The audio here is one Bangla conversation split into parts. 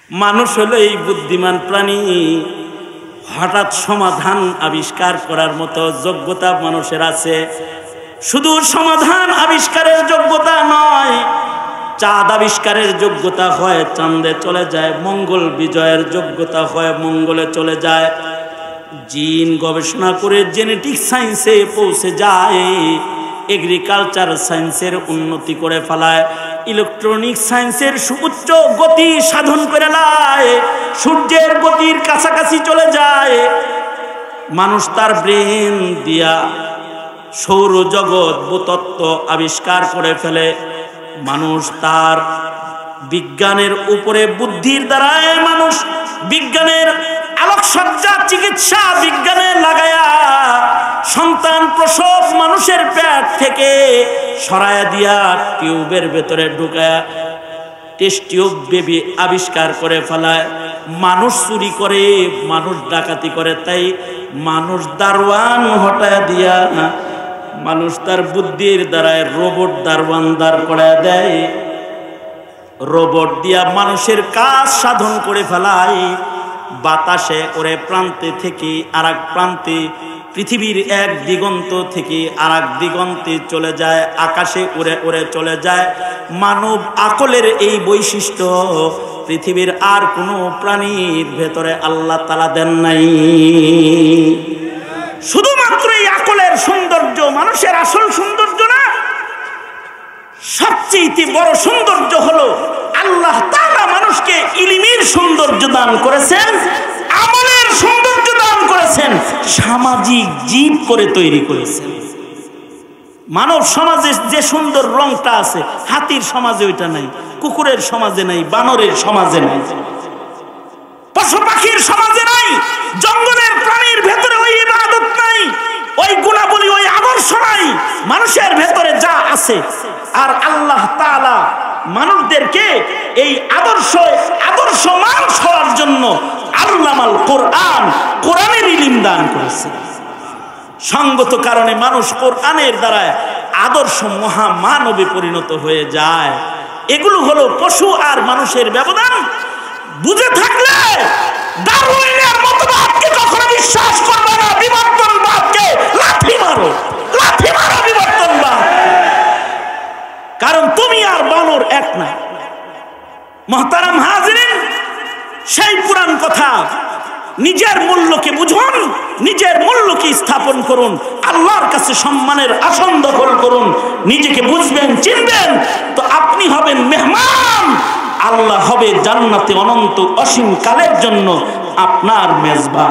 মানুষ হলো এই বুদ্ধিমান প্রাণী। হঠাৎ সমাধান আবিষ্কার করার মতো যোগ্যতা মানুষের আছে। শুধু সমাধান আবিষ্কারের যোগ্যতা নয়, চাঁদ আবিষ্কারের যোগ্যতা হয় চাঁদে চলে যায়, মঙ্গল বিজয়ের যোগ্যতা হয় মঙ্গলে চলে যায়, জিন গবেষণা করে জেনেটিক সায়েন্সে পৌঁছে যায়, এগ্রিকালচার সায়েন্সের উন্নতি করে ফেলায়, ইলেকট্রনিক সায়েন্সের সুউচ্চ গতি সাধন করে লায়, সূর্যের গতির কাছাকাছি চলে যায়। মানুষ তার ব্রেন দিয়া সৌরজগৎ ভূতত্ত্ব আবিষ্কার করে ফেলে। মানুষ তার বিজ্ঞানের উপরে বুদ্ধির দ্বারায় মানুষ বিজ্ঞানের আলোকসজ্জা চিকিৎসা বিজ্ঞানে লাগায়া সন্তান প্রসব মানুষের পেট থেকে সরায়া দিয়া টিউবের ভেতরে ঢুকায়া টেস্ট টিউব বেবি আবিষ্কার করে ফেলায়। মানুষ চুরি করে, মানুষ ডাকাতি করে, তাই মানুষ দারোয়ান হটায়া দিয়া মানুষ তার বুদ্ধির দ্বারায় রোবট দারোয়ান দাঁড় করে দেয়। রোবট দিয়া মানুষের কাজ সাধন করে ফেলায়। বাতাসে ওরে প্রান্তে থেকে আরেক প্রান্তে, পৃথিবীর এক দিগন্ত থেকে আরেক দিগন্তে চলে যায়, আকাশে উড়ে উড়ে চলে যায়। মানব আকলের এই বৈশিষ্ট্য পৃথিবীর আর কোনো প্রাণীর ভেতরে আল্লাহ তাআলা দেন নাই। শুধুমাত্র এই আকলের সৌন্দর্য মানুষের আসল সৌন্দর্য না, সবচেয়ে বড় সৌন্দর্য হলো আল্লাহ তাআলা মানুষকে ইলমের সৌন্দর্য দান করেছেন, আমলের সৌন্দর্য দান করেছেন, সামাজিক জীব করে তৈরি করেছেন। মানব সমাজে যে সুন্দর রংটা আছে হাতির সমাজে ওইটা নাই, কুকুরের সমাজে নাই, বানরের সমাজে নাই, পশু পাখির সমাজে নাই, জঙ্গলের প্রাণীর ভেতরে ওই ইবাদত নাই, ওই গুণাবলী, ওই আদর্শ নাই। মানুষের ভেতরে যা আছে, আর আল্লাহ তাআলা মানুষদেরকে এই আদর্শমান হওয়ার জন্য আল্লামাল কোরআন, কোরআনের ইলম দান করেছে। সঙ্গত কারণে মানুষ কোরআনের দ্বারা আদর্শ মহামানবে পরিণত হয়ে যায়। এগুলো হলো পশু আর মানুষের ব্যবধান। বুঝে থাকলে ডারউইনের মতবাদকে কখনো বিশ্বাস করবে না, বিবর্তনবাদকে লাথি মারো, লাথি মারো বিবর্তনবাদ। কারণ তুমি আর বানর এক না। মুহতারাম হাজিরিন, সেই পুরান কথা, নিজের মূল্যকে বুঝুন, নিজের মূল্যকে স্থাপন করুন, আল্লাহর কাছে সম্মানের আসন দখল করুন। নিজেকে বুঝবেন, চিনবেন, তো আপনি হবেন মেহমান, আল্লাহ হবে জান্নাতে অনন্ত অসীম কালের জন্য আপনার মেজবান।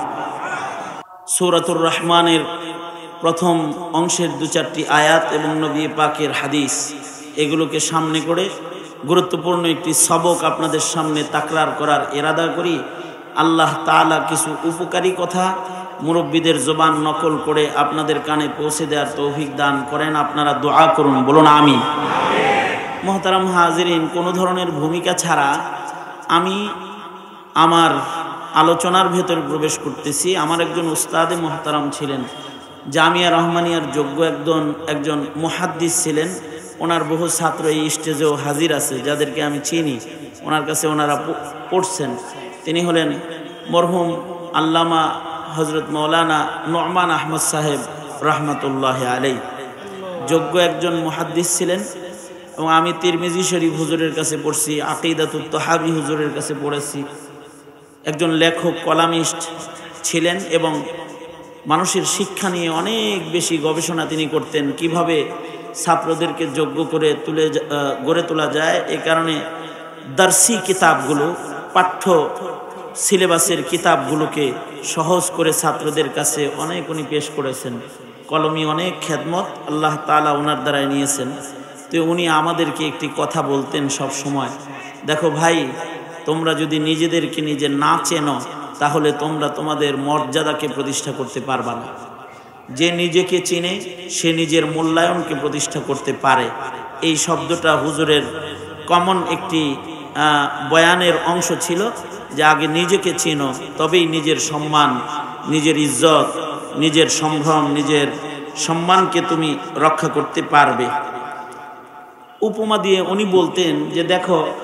সূরাতুর রহমানের প্রথম অংশের 2-4টি আয়াত এবং নবী পাকের হাদিস, এগুলোকে সামনে করে গুরুত্বপূর্ণ একটি সবক আপনাদের সামনে তাকরার করার ইরাদা করি। আল্লাহ তাআলা কিছু উপকারী কথা মুরব্বীদের জবান নকল করে আপনাদের কানে পৌঁছে দেওয়ার তৌফিক দান করেন। আপনারা দোয়া করুন, বলুন আমিন। মুহতারাম হাজিরিন, কোনো ধরনের ভূমিকা ছাড়া আমি আমার আলোচনার ভেতর প্রবেশ করতেছি। আমার একজন উস্তাদে মুহতারাম ছিলেন, জামিয়া রহমানিয়ার যোগ্য একজন মুহাদ্দিস ছিলেন। ওনার বহু ছাত্র এই স্টেজেও হাজির আছে, যাদেরকে আমি চিনি, ওনার কাছে ওনারা পড়ছেন। তিনি হলেন মরহুম আল্লামা হযরত মাওলানা নোমান আহমদ সাহেব রহমতুল্লাহ আলাইহি। যোগ্য একজন মুহাদ্দিস ছিলেন এবং আমি তিরমিজি শরীফ হুজুরের কাছে পড়ছি, আকিদাতুত তাহাবী হুজুরের কাছে পড়েছি। একজন লেখক, কলামিস্ট ছিলেন এবং মানুষের শিক্ষা নিয়ে অনেক বেশি গবেষণা তিনি করতেন, কিভাবে ছাত্রদেরকে যোগ্য করে গড়ে তোলা যায়। এ কারণে দার্সি কিতাবগুলো, পাঠ্য সিলেবাসের কিতাবগুলোকে সহজ করে ছাত্রদের কাছে অনেক উনি পেশ করেছেন। কলমি অনেক খেদমত আল্লাহ তাআলা ওনার দ্বারাই নিয়েছেন। তো উনি আমাদেরকে একটি কথা বলতেন সব সময়, দেখো ভাই, তোমরা যদি নিজেদেরকে নিজে না চেনো তাহলে তোমরা তোমাদের মর্যাদাকে প্রতিষ্ঠা করতে পারবা না। যে নিজেকে চিনে সে নিজের মূল্যায়নকে প্রতিষ্ঠা করতে পারে। এই শব্দটা হুজুরের কমন একটি বয়ানের অংশ ছিল, যে আগে নিজেকে চিনো, তবেই নিজের সম্মান, নিজের ইজ্জত, নিজের সম্ভ্রম, নিজের সম্মানকে তুমি রক্ষা করতে পারবে। উপমা দিয়ে উনি বলতেন যে দেখো,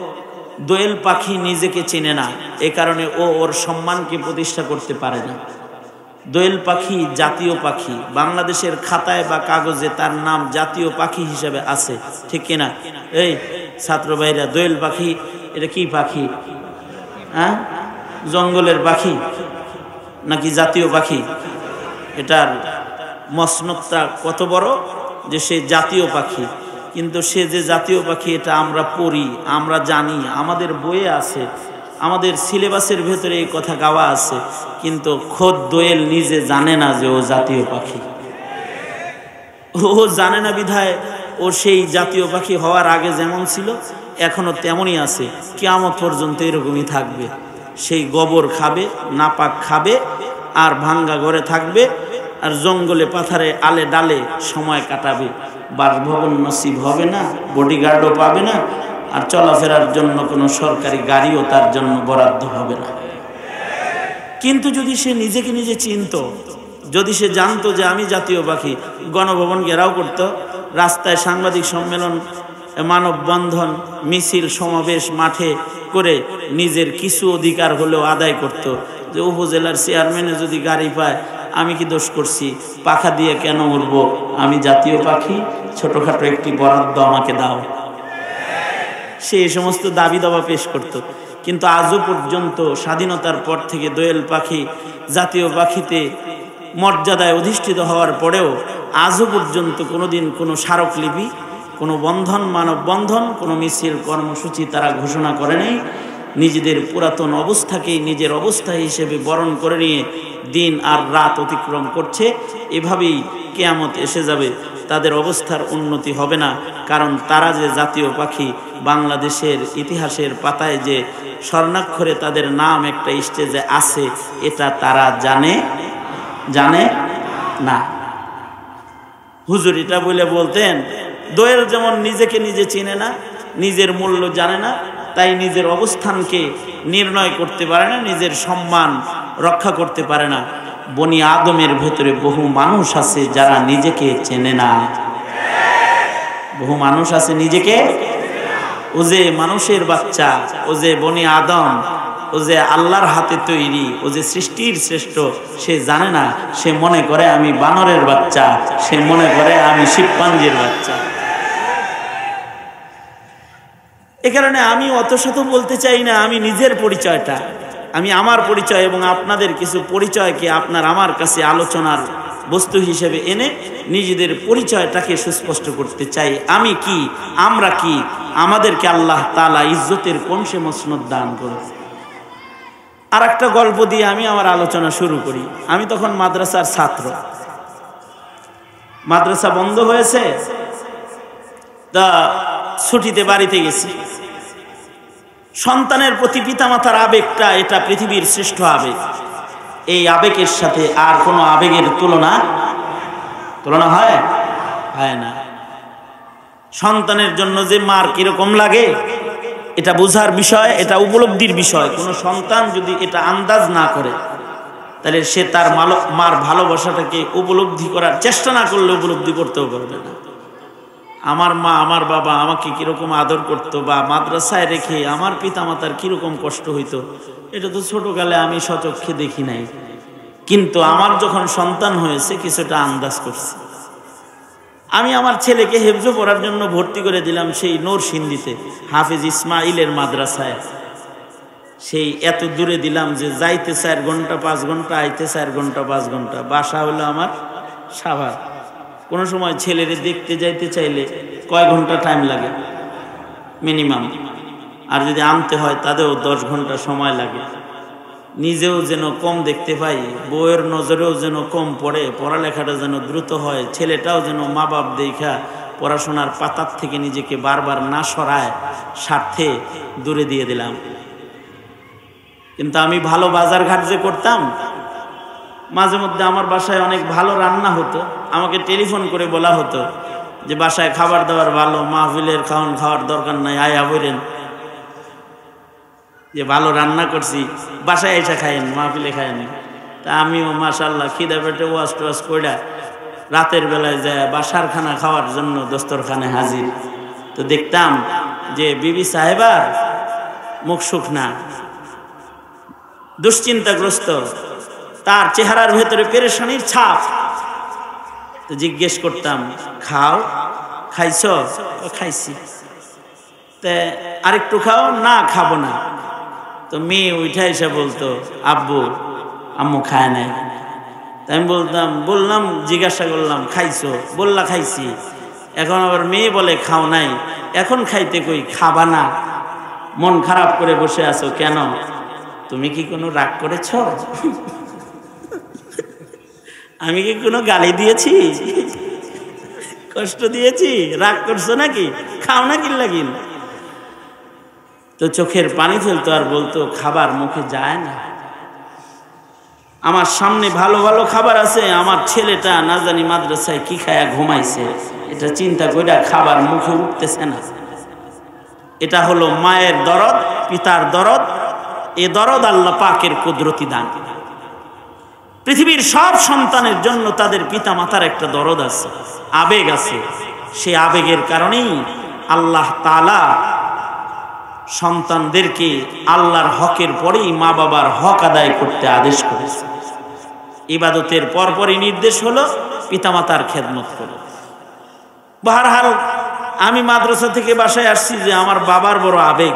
দোয়েল পাখি নিজেকে চেনে না, এ কারণে ও ওর সম্মানকে প্রতিষ্ঠা করতে পারে না। দোয়েল পাখি জাতীয় পাখি, বাংলাদেশের খাতায় বা কাগজে তার নাম জাতীয় পাখি হিসেবে আছে, ঠিক কিনা? এই ছাত্র ভাইরা, দোয়েল পাখি এটা কি পাখি? হ্যাঁ, জঙ্গলের পাখি নাকি জাতীয় পাখি? এটার মসনদটা কত বড় যে সে জাতীয় পাখি। কিন্তু সে যে জাতীয় পাখি এটা আমরা পড়ি, আমরা জানি, আমাদের বইয়ে আছে, আমাদের সিলেবাসের ভেতরে এই কথা গাওয়া আছে, কিন্তু খোদ দোয়েল নিজে জানে না যে ও জাতীয় পাখি। ও জানে না বিধায় ও সেই জাতীয় পাখি হওয়ার আগে যেমন ছিল এখনো তেমনই আছে, কিয়ামত পর্যন্ত এরকমই থাকবে। সেই গোবর খাবে, নাপাক খাবে, আর ভাঙ্গা ঘরে থাকবে, আর জঙ্গলে পাথারে আলে ডালে সময় কাটাবে। বাসভবন নসিব হবে না, বডিগার্ডও পাবে না, আর চলাফেরার জন্য কোনো সরকারি গাড়িও তার জন্য বরাদ্দ হবে না। কিন্তু যদি সে নিজেকে নিজে চিনত, যদি সে জানতো যে আমি জাতীয় পাখি, গণভবন ঘেরাও করত, রাস্তায় সাংবাদিক সম্মেলন, মানববন্ধন, মিছিল, সমাবেশ মাঠে করে নিজের কিছু অধিকার হলেও আদায় করত। যে উপজেলার চেয়ারম্যানে যদি গাড়ি পায়, আমি কি দোষ করছি, পাখা দিয়ে কেন উড়বো, আমি জাতীয় পাখি, ছোটখাটো একটি বরাদ্দ আমাকে দাও। সে এই সমস্ত দাবি দাবা পেশ করত। কিন্তু আজও পর্যন্ত স্বাধীনতার পর থেকে দোয়েল পাখি জাতীয় পাখিতে মর্যাদায় অধিষ্ঠিত হওয়ার পরেও আজও পর্যন্ত কোনোদিন কোনো স্মারকলিপি, কোনো বন্ধন, মানববন্ধন, কোনো মিছিল, কর্মসূচি তারা ঘোষণা করে নেই। নিজেদের পুরাতন অবস্থাকেই নিজের অবস্থা হিসেবে বরণ করে নিয়ে দিন আর রাত অতিক্রম করছে। এভাবেই কিয়ামত এসে যাবে, তাদের অবস্থার উন্নতি হবে না। কারণ তারা যে জাতীয় পাখি, বাংলাদেশের ইতিহাসের পাতায় যে স্বর্ণাক্ষরে তাদের নাম একটা স্টেজে আছে, এটা তারা জানে না। হুজুর এটা বলে বলতেন, দোয়েল যেমন নিজেকে নিজে চেনে না, নিজের মূল্য জানে না, তাই নিজের অবস্থানকে নির্ণয় করতে পারে না, নিজের সম্মান রক্ষা করতে পারে না। বনি আদমের ভেতরে বহু মানুষ আছে যারা নিজেকে চেনে না। বহু মানুষ আছে নিজেকে, ও যে মানুষের বাচ্চা, ও যে বনি আদম, ও যে আল্লাহর হাতে তৈরি, ও যে সৃষ্টির শ্রেষ্ঠ, সে জানে না। সে মনে করে আমি বানরের বাচ্চা, সে মনে করে আমি শিবপাঞ্জির বাচ্চা। এ কারণে আমি অত শত বলতে চাই না আমি নিজের পরিচয়টা, আমি আমার পরিচয় এবং আপনাদের কিছু পরিচয়কে আপনার আমার কাছে আলোচনার বস্তু হিসেবে এনে নিজেদের পরিচয়টাকে সুস্পষ্ট করতে চাই। আমি কি, আমরা কি, আমাদেরকে আল্লাহ তাআলা ইজ্জতের কোন সে মসনদ দান করেছে। আর একটা গল্প দিয়ে আমি আমার আলোচনা শুরু করি। আমি তখন মাদ্রাসার ছাত্র, মাদ্রাসা বন্ধ হয়েছে, তা ছুটিতে বাড়িতে গেছি। সন্তানের প্রতি পিতামাতার আবেগটা, এটা পৃথিবীর শ্রেষ্ঠ আবেগ। এই আবেগের সাথে আর কোনো আবেগের তুলনা হয় না। সন্তানের জন্য যে মার কিরকম লাগে এটা বোঝার বিষয়, এটা উপলব্ধির বিষয়। কোনো সন্তান যদি এটা আন্দাজ না করে, তাহলে সে তার মার ভালোবাসাটাকে উপলব্ধি করার চেষ্টা না করলে উপলব্ধি করতেও পারবে না। আমার মা, আমার বাবা আমাকে কিরকম আদর করতো, বা মাদ্রাসায় রেখে আমার পিতামাতার কিরকম কষ্ট হইতো, এটা তো ছোটকালে আমি সচক্ষে দেখি নাই। কিন্তু আমার যখন সন্তান হয়েছে কিছুটা আন্দাজ করছি। আমি আমার ছেলেকে হেফজ পড়ার জন্য ভর্তি করে দিলাম সেই নরসিংদীতে হাফেজ ইসমাইলের মাদ্রাসায়। সেই এত দূরে দিলাম যে যাইতে 4 ঘন্টা 5 ঘন্টা, আইতে 4 ঘন্টা 5 ঘন্টা। বাসা হলো আমার সাভার। কোনো সময় ছেলেরে দেখতে যাইতে চাইলে কয় ঘন্টা টাইম লাগে মিনিমাম, আর যদি আনতে হয় তাদেরও 10 ঘন্টা সময় লাগে। নিজেও যেন কম দেখতে পাই, বউয়ের নজরেও যেন কম পড়ে, পড়ালেখাটা যেন দ্রুত হয়, ছেলেটাও যেন মা বাপ দেখা পড়াশোনার পাতার থেকে নিজেকে বারবার না সরায়, স্বার্থে দূরে দিয়ে দিলাম। কিন্তু আমি ভালো বাজার ঘাট যে করতাম, মাঝে মধ্যে আমার বাসায় অনেক ভালো রান্না হতো, আমাকে টেলিফোন করে বলা হতো যে বাসায় খাবার দাবার ভালো, মাহফিলের খাওয়ার দরকার নাই, আয়া বলেন যে ভালো রান্না করছি, বাসায় এসে খায়েন, মাহফিলে খায়েন। তা আমিও মাশাআল্লাহ খিদা পেটে ওয়াজ টোয়াজ কইরা রাতের বেলায় যায় বাসার খানা খাওয়ার জন্য দস্তরখানে হাজির। তো দেখতাম যে বিবি সাহেবার মুখ শুকনা, দুশ্চিন্তাগ্রস্ত, তার চেহারার ভেতরে পেরেশানির ছাপ। তো জিজ্ঞেস করতাম, খাও, খাইছ? খাইছি। তে আরেকটু খাও? না, খাবো না। তো মেয়ে উঠে এসে বলতো, আব্বু আম্মু খায় নাই। আমি বললাম জিজ্ঞাসা করলাম, খাইছো? বললা খাইছি। এখন আবার মেয়ে বলে খাও নাই, এখন খাইতে কই, খাবা না? মন খারাপ করে বসে আছো কেন? তুমি কি কোনো রাগ করেছ? আমি কি কোনো গালি দিয়েছি, কষ্ট দিয়েছি, রাগ করছো নাকি? খাও না কিল্লা কিন। তো চোখের পানি ফেলতো আর বলতো, খাবার মুখে যায় না। আমার সামনে ভালো ভালো খাবার আছে, আমার ছেলেটা না জানি মাদ্রাসায় কি খায়া ঘুমাইছে, এটা চিন্তা কইরা খাবার মুখে উঠতেছে না। এটা হলো মায়ের দরদ, পিতার দরদ। এ দরদ আল্লাহ পাকের কুদরতি দান। পৃথিবীর সব সন্তানের জন্য তাদের পিতা মাতার একটা দরদ আছে, আবেগ আছে। সে আবেগের কারণেই আল্লাহ তাআলা সন্তানদেরকে আল্লাহর হকের পরেই মা বাবার হক আদায় করতে আদেশ করেছে। ইবাদতের পরপরই নির্দেশ হলো পিতামাতার খেদমত করো। বহরহাল আমি মাদ্রাসা থেকে বাসায় আসছি যে আমার বাবার বড় আবেগ।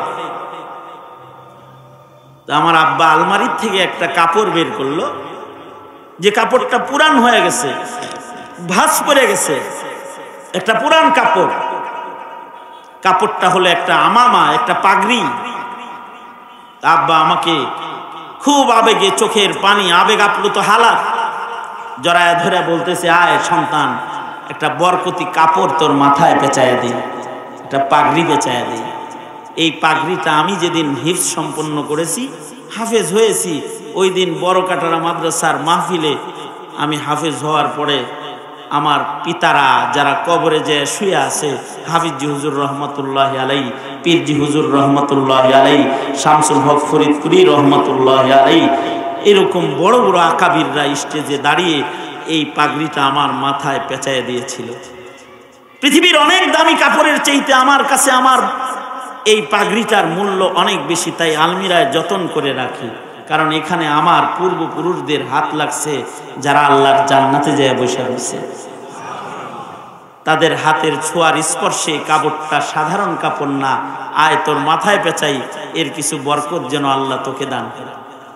আমার আব্বা আলমারির থেকে একটা কাপড় বের করলো, যে কাপড়টা পুরান হয়ে গেছে, ভাঁজ পড়ে গেছে, একটা পুরান কাপড়। কাপড়টা হলো একটা আমামা, একটা পাগড়ি। আব্বা আমাকে খুব আবেগে, চোখের পানি, আবেগ আপ্লুত হালাত জড়ায় ধরে বলতেছে, আয় সন্তান, একটা বরকতি কাপড় তোর মাথায় পেঁচাইয়া দিই, একটা পাগড়ি পেঁচাইয়া দিই। এই পাগড়িটা আমি যেদিন হিফজ সম্পন্ন করেছি, হাফেজ হয়েছি, ওই দিন বড় কাটারা মাদ্রাসার মাহফিলে আমি হাফেজ হওয়ার পরে আমার পিতারা যারা কবরে যে শুয়ে আছে, হাফিজি হুজুর রহমতুল্লাহ আলাই, পীরজি হুজুর রহমতুল্লাহ আলাই, শামসুল হক ফরিদপুরি রহমতুল্লাহ আলাই, এরকম বড় বড় আকাবিররা স্টেজে দাঁড়িয়ে এই পাগড়িটা আমার মাথায় পেঁচাইয়া দিয়েছিল। পৃথিবীর অনেক দামি কাপড়ের চাইতে আমার কাছে আমার এই পাগড়িটার মূল্য অনেক বেশি, তাই আলমিরায় যতন করে রাখি। কারণ এখানে আমার পূর্বপুরুষদের হাত লাগছে, যারা আল্লাহর জান্নাতে যায় বসে রয়েছে। তাদের হাতের ছোঁয়ার স্পর্শে কাপড়টা সাধারণ কাপড় না, আয় তোর মাথায় পেঁচাই, এর কিছু বরকত যেন আল্লাহ তোকে দান করে।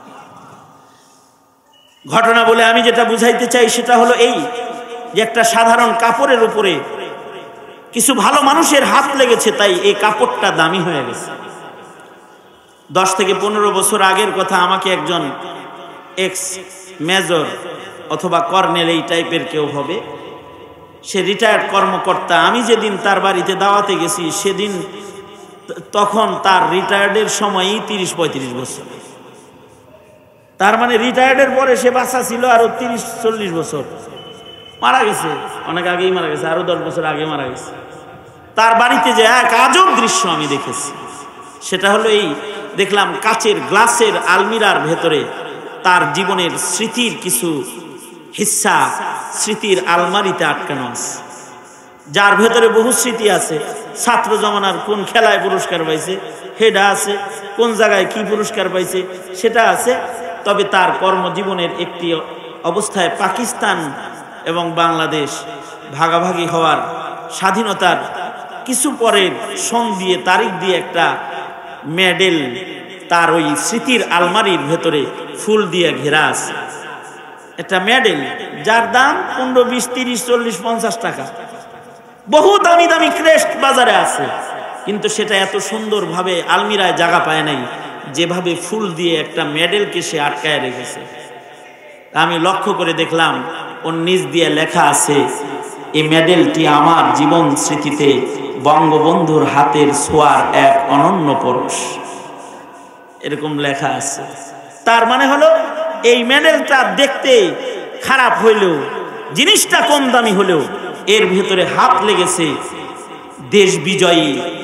ঘটনা বলে আমি যেটা বুঝাইতে চাই সেটা হলো এই, যে একটা সাধারণ কাপড়ের উপরে কিছু ভালো মানুষের হাত লেগেছে, তাই এই কাপড়টা দামি হয়ে গেছে। 10 থেকে 15 বছর আগের কথা। আমাকে একজন এক্স মেজর অথবা কর্নেল এই টাইপের কেউ হবে, সে রিটায়ার্ড কর্মকর্তা। আমি যেদিন তার বাড়িতে দাওয়াতে গেছি সেদিন, তখন তার রিটায়ার্ডের সময়ই 30-35 বছর। তার মানে রিটায়ার্ডের পরে সে বাচ্চা ছিল আরো 30-40 বছর। মারা গেছে অনেক আগেই, মারা গেছে আরো 10 বছর আগে মারা গেছে। তার বাড়িতে যে এক আজব দৃশ্য আমি দেখেছি, সেটা হলো এই, দেখলাম কাচের গ্লাসের আলমিরার ভেতরে তার জীবনের স্মৃতির কিছু হিস্সা স্মৃতির আলমারিতে আটকানো আছে, যার ভেতরে বহু স্মৃতি আছে। ছাত্র জমানার কোন খেলায় পুরস্কার পাইছে সেটা আছে, কোন জায়গায় কি পুরস্কার পাইছে সেটা আছে। তবে তার কর্মজীবনের একটি অবস্থায় পাকিস্তান এবং বাংলাদেশ ভাগাভাগি হওয়ার স্বাধীনতার কিছু পরের সন দিয়ে, তারিখ দিয়ে একটা মেডেল তার ওই স্মৃতির আলমারির ভেতরে ফুল দিয়ে ঘেরা আছে। একটা মেডেল যার দাম 15, 20, 30, 40, 50 টাকা। বহু দামি দামি ক্রেস্ট বাজারে আছে, কিন্তু সেটা এত সুন্দরভাবে আলমিরায় জায়গা পায় নাই যেভাবে ফুল দিয়ে একটা মেডেলকে সে আটকায় রেখেছে। আমি লক্ষ্য করে দেখলাম ওর নিচ দিয়ে লেখা আছে, এই মেডেলটি আমার জীবন স্মৃতিতে বঙ্গবন্ধুর হাতের ছোঁয়ার এক অনন্য পরশ, এরকম লেখা আছে। তার মানে হলো এই মেডেলটা দেখতে খারাপ হইলেও, জিনিসটা কম দামি হলেও, এর ভেতরে হাত লেগেছে দেশ বিজয়ী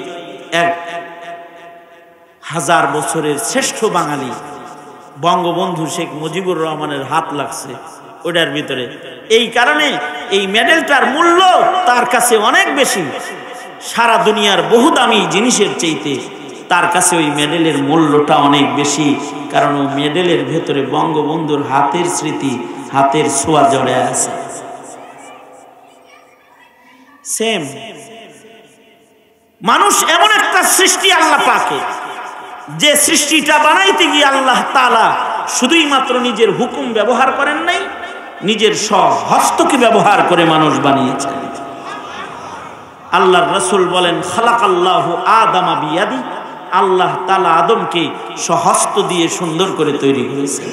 1000 বছরের শ্রেষ্ঠ বাঙালি বঙ্গবন্ধু শেখ মুজিবুর রহমানের হাত লাগছে ওটার ভিতরে। এই কারণে এই মেডেলটার মূল্য তার কাছে অনেক বেশি, সারা দুনিয়ার বহু দামি জিনিসের চাইতে তার কাছে ওই মেডেলের মূল্যটা অনেক বেশি, কারণ ওই মেডেলের ভেতরে বঙ্গবন্ধুর হাতের স্মৃতি, হাতের ছোঁয়া জড়ে আছে। সেম মানুষ এমন একটা সৃষ্টি আল্লাহ পাকে, যে সৃষ্টিটা বানাইতে গিয়ে আল্লাহ তাআলা শুধুই মাত্র নিজের হুকুম ব্যবহার করেন নাই, নিজের স্বহস্তকে ব্যবহার করে মানুষ বানিয়েছেন। আল্লাহর রাসূল বলেন, খালাকাল্লাহু আদামা বিয়াদি, আল্লাহ তাআলা আদমকে স্বহস্ত দিয়ে সুন্দর করে তৈরি করেছেন।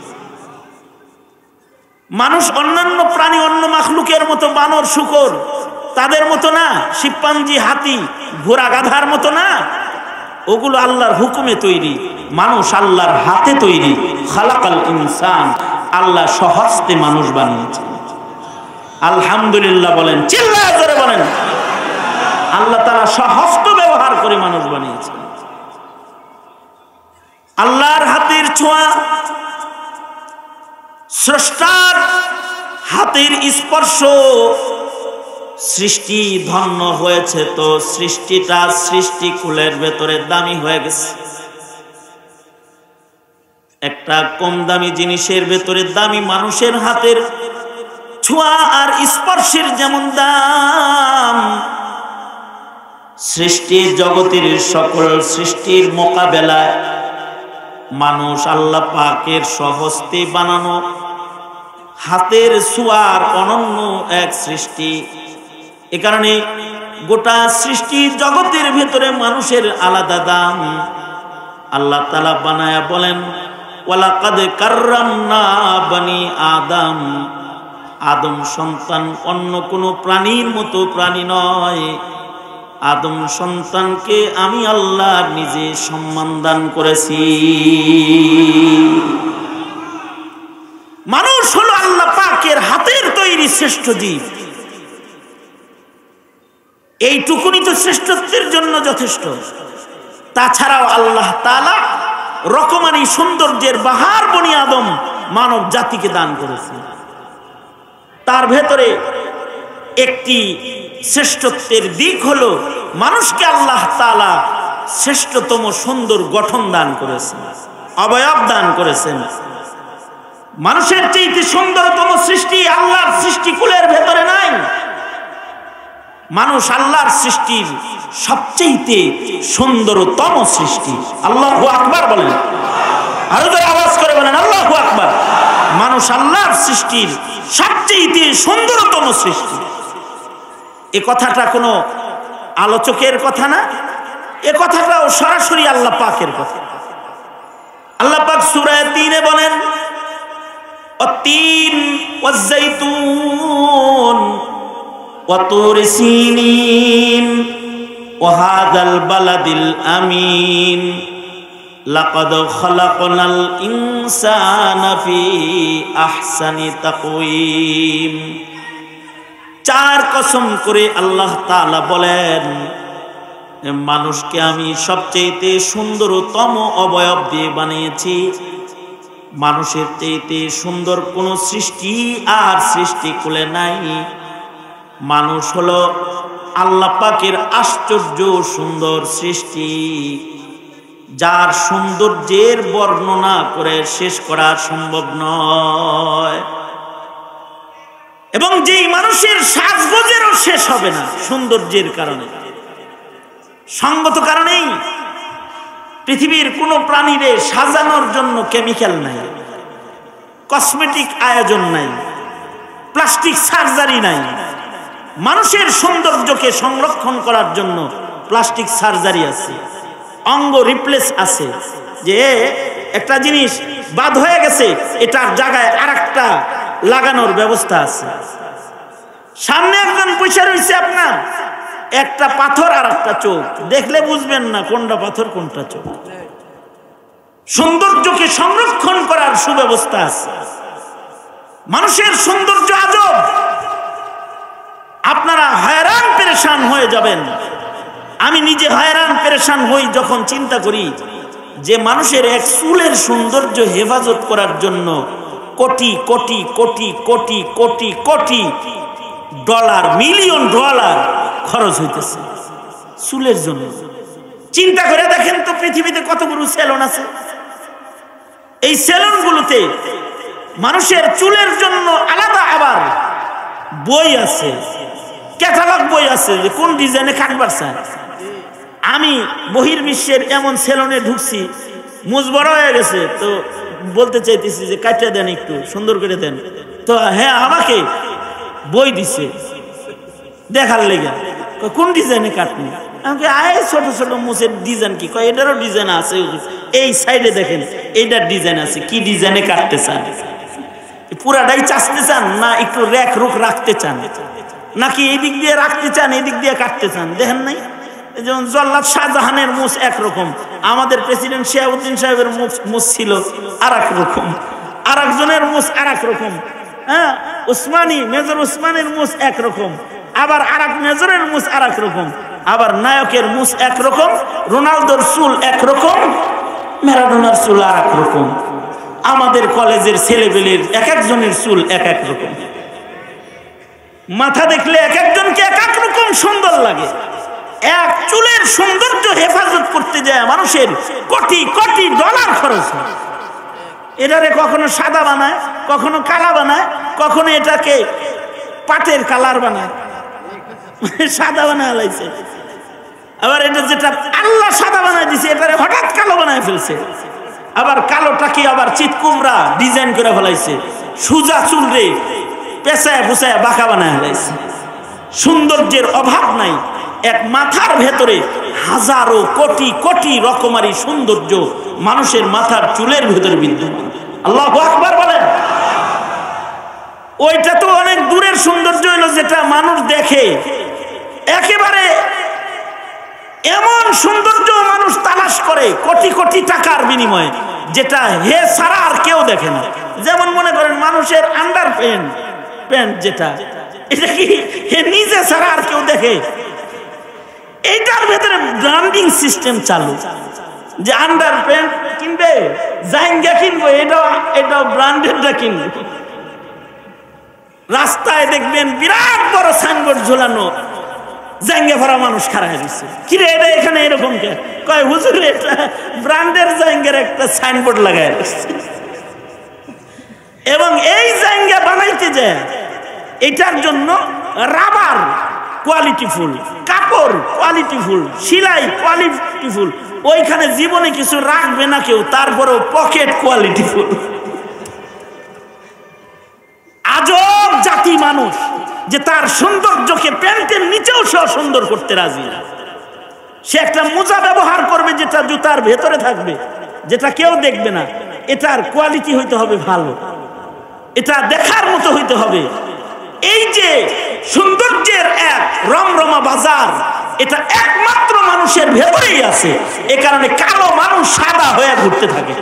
মানুষ অন্যান্য প্রাণী, অন্য মাখলুকের মতো, বানর, শূকর তাদের মতো না, শিম্পাঞ্জি, হাতি, ঘোড়া, গাধার মতো না, ওগুলো আল্লাহর হুকুমে তৈরি। মানুষ আল্লাহর হাতে তৈরি। খালাকাল ইনসান, আল্লাহ স্বহস্তে মানুষ বানিয়েছেন। আলহামদুলিল্লাহ বলেন, চিল্লায়ে জোরে বলেন। আল্লাহ তাআলা স্বহস্ত ব্যবহার করে মানুষ বানিয়েছেন। আল্লাহর হাতের ছোঁয়া, স্রষ্টার হাতের স্পর্শ, সৃষ্টি ধন্য হয়েছে তো সৃষ্টিটা সৃষ্টিকুলের ভেতরে দামি হয়ে গেছে। একটা কম দামি জিনিসের ভেতরে দামি মানুষের হাতের ছোঁয়া আর স্পর্শের যেমন দাম, সৃষ্টির জগতের সকল সৃষ্টির মোকাবেলায় মানুষ আল্লাহ পাকের স্বহস্তে বানানো হাতের ছোঁয়ার অনন্য এক সৃষ্টি। এ কারণে গোটা সৃষ্টি জগতের ভেতরে মানুষের আলাদা দাম। আল্লাহ তাআলা বানায়া বলেন, ওয়ালাকাদ কাররামনা বনি আদম, আদম সন্তান অন্য কোনো প্রাণীর মতো প্রাণী নয়। আদম সন্তানকে আমি আল্লাহ নিজে সম্মান দান করেছি। মানুষ হলো আল্লাহ পাকের হাতের তৈরি শ্রেষ্ঠ জীব। এইটুকুনি তো শ্রেষ্ঠত্বের জন্য যথেষ্ট। তাছাড়াও আল্লাহ তাআলা রকমারি সৌন্দর্যের বাহার বনি আদম মানব জাতিকে দান করেছে। তার ভেতরে একটি শ্রেষ্ঠত্বের দিক হলো মানুষকে আল্লাহ তাআলা শ্রেষ্ঠতম সুন্দর গঠন দান করেছেন, অবয়ব দান করেছেন। মানুষের চাইতে সুন্দরতম সৃষ্টি আল্লাহর সৃষ্টিকুলের ভেতরে নাই। মানুষ আল্লাহর সৃষ্টির সবচেয়ে সুন্দরতম সৃষ্টি। আল্লাহু আকবার বলেন, আরো জোরে আওয়াজ করে বলেন আল্লাহু আকবার। মানুষ আল্লাহর সৃষ্টির সবচেয়ে সুন্দরতম সৃষ্টি। এ কথাটা কোনো আলোচকের কথা না, এ কথাটাও সরাসরি আল্লাহ পাকের কথা। আল্লাহ পাক সূরা ৩ এ বলেন, অত্তিন ওয়াজ-যাইতুন ওয়া তুরি সিনিন ওয়া হাযাল বালাদিল আমিন লাকাদ খালাকনাল ইনসানা ফি আহসানি তাকওয়িম। চার কসম করে আল্লাহ তাআলা বলেন, মানুষকে আমি সবচেয়ে সুন্দরতম অবয়ব দিয়ে বানিয়েছি। মানুষের চাইতে সুন্দর কোন সৃষ্টি আর সৃষ্টিকুলে নাই। মানুষ হলো আল্লাহ পাকের আশ্চর্য সুন্দর সৃষ্টি, যার সৌন্দর্যের বর্ণনা করে শেষ করা সম্ভব নয়। এবং যেই মানুষের সাজগোজেরও শেষ হবে না সৌন্দর্যের কারণে। সঙ্গত কারণেই পৃথিবীর কোন প্রাণীরে সাজানোর জন্য কেমিক্যাল নাই, কসমেটিক আয়োজন নাই, প্লাস্টিক সার্জারি নাই। মানুষের সৌন্দর্যকে সংরক্ষণ করার জন্য প্লাস্টিক সার্জারি আছে, অঙ্গ রিপ্লেস আছে। যে একটা জিনিস বাদ হয়ে গেছে, এটার জায়গায় আরেকটা লাগানোর ব্যবস্থা আছে। সামনে একজন পয়সা রয়েছে, আপনার একটা পাথর আর একটা চোখ, দেখলে বুঝবেন না কোনটা পাথর কোনটা চোখ। সৌন্দর্যকে সংরক্ষণ করার সুব্যবস্থা আছে। মানুষের সৌন্দর্য আজব, আপনারা হয়রান পেরেশান হয়ে যাবেন। আমি নিজে হয়রান পেরেশান হই যখন চিন্তা করি যে মানুষের এক চুলের সৌন্দর্য হেফাজত করার জন্য crore crore crore crore crore crore dollar, million dollar খরচ হইতেছে চুলের জন্য। চিন্তা করে দেখেন তো পৃথিবীতে কতগুলো সেলুন আছে। এই সেলুনগুলোতে মানুষের চুলের জন্য আলাদা আবার বই আছে, ক্যাটালগ বই আছে যে কোন ডিজাইনে কাটবার চায়। আমি বহির্বিশ্বের এমন সেলুনে ঢুকছি, মুজ বড় হয়ে গেছে, তো বলতে চাইতেছি যে কাটিয়ে দেন, একটু সুন্দর করে দেন। তো হ্যাঁ, আমাকে বই দিছে দেখার লেগে, কোন ডিজাইনে কাটনি। আমাকে আয় ছোট ছোট মুছের ডিজাইন কি কয়, এটারও ডিজাইন আছে, এই সাইডে দেখেন এইটার ডিজাইন আছে, কি ডিজাইনে কাটতে চান? পুরাটাই চাষতে চান না একটু রেখ রুখ রাখতে চান, নাকি এই দিক দিয়ে রাখতে চান এই দিক দিয়ে কাটতে চান? দেখেন নাই, যেমন জল্লাদ শাহজাহানের মুছ একরকম, আমাদের প্রেসিডেন্ট শিয়াউদ্দিন সাহেবের মুছ ছিল আর এক রকম, আর একজনের মুছ আর এক রকম। হ্যাঁ, উসমানী মেজর উসমানের মুছ একরকম, আবার আর এক মেজরের মুছ আর এক রকম, আবার নায়কের মুছ একরকম, রোনালদোর চুল একরকম, ম্যারাডোনার চুল আর এক রকম, আমাদের কলেজের ছেলেবেলের এক একজনের চুল এক এক রকম। মাথা দেখলে এক একজনকে এক এক রকম সুন্দর লাগে। এক চুলের সৌন্দর্য হেফাজত করতে যায় মানুষের কোটি কোটি ডলার খরচ হয়। এটারে কখনো সাদা বানায়, কখনো কালা বানায়, কখনো এটাকে পাটের কালার বানায়, সাদা বানায় লাইছে। আবার এটা যেটা আল্লাহ সাদা বানায় দিছে, এটারে হঠাৎ কালো বানায় ফেলছে। আবার কালোটাকে আবার চিতকুমড়া ডিজাইন করে ফেলাইছে, সুজা চুল রে পেঁচায় ফুসায় বাঁকা বানায় ফেলাইছে। সৌন্দর্যের অভাব নাই। এক মাথার ভেতরে হাজারো কোটি কোটি রকমারি সৌন্দর্য মানুষের মাথার চুলের ভেতরে বিদ্যমান। আল্লাহু আকবার বলেন। ওইটা তো অনেক দূরের সৌন্দর্য হলো, যেটা মানুষ দেখে। একেবারে এমন সৌন্দর্য মানুষ তালাশ করে কোটি কোটি টাকার বিনিময়ে, যেটা হে ছাড়া আর কেউ দেখে না। যেমন মনে করেন মানুষের আন্ডার প্যান্ট যেটা, এটা কি হে নিজে ছাড়া আর কেউ দেখে? এইটার ভেতরে ব্র্যান্ডিং সিস্টেম চালু, যে আন্ডার প্যান্ট কিনবে, জাইঙ্গা কিনবো, এটাও ব্র্যান্ডেডটা কিনবে। রাস্তায় দেখবেন বিরাট বড় সাইনবোর্ড ঝোলানো, জাইঙ্গা ভরা মানুষ খাড়া হয়েছে। কিরে এটা এখানে এরকম কে? কয় হুজুর এটা ব্র্যান্ডের জাইঙ্গার একটা সাইনবোর্ড লাগায় রাখছে। এবং এই জাইঙ্গা বানাইতে যায় এটার জন্য রাবার কোয়ালিটিফুল, কাপড় কোয়ালিটিফুল, সেলাই কোয়ালিটিফুল, ওইখানে জীবনে কিছু রাখবে না কেউ, তারপরেও পকেট কোয়ালিটিফুল। আজব জাতি মানুষ, যে তার সৌন্দর্যকে প্যান্টের নিচেও সে সুন্দর করতে রাজি না। সে একটা মোজা ব্যবহার করবে যেটা জুতার ভেতরে থাকবে, যেটা কেউ দেখবে না। এটার কোয়ালিটি হইতে হবে ভালো, এটা দেখার মতো হইতে হবে। এই যে সৌন্দর্যের এক রমরমা বাজার, এটা একমাত্র মানুষের ভেতরেই আছে। এ কারণে কালো মানুষ সাদা হয়ে ঘুরতে থাকে।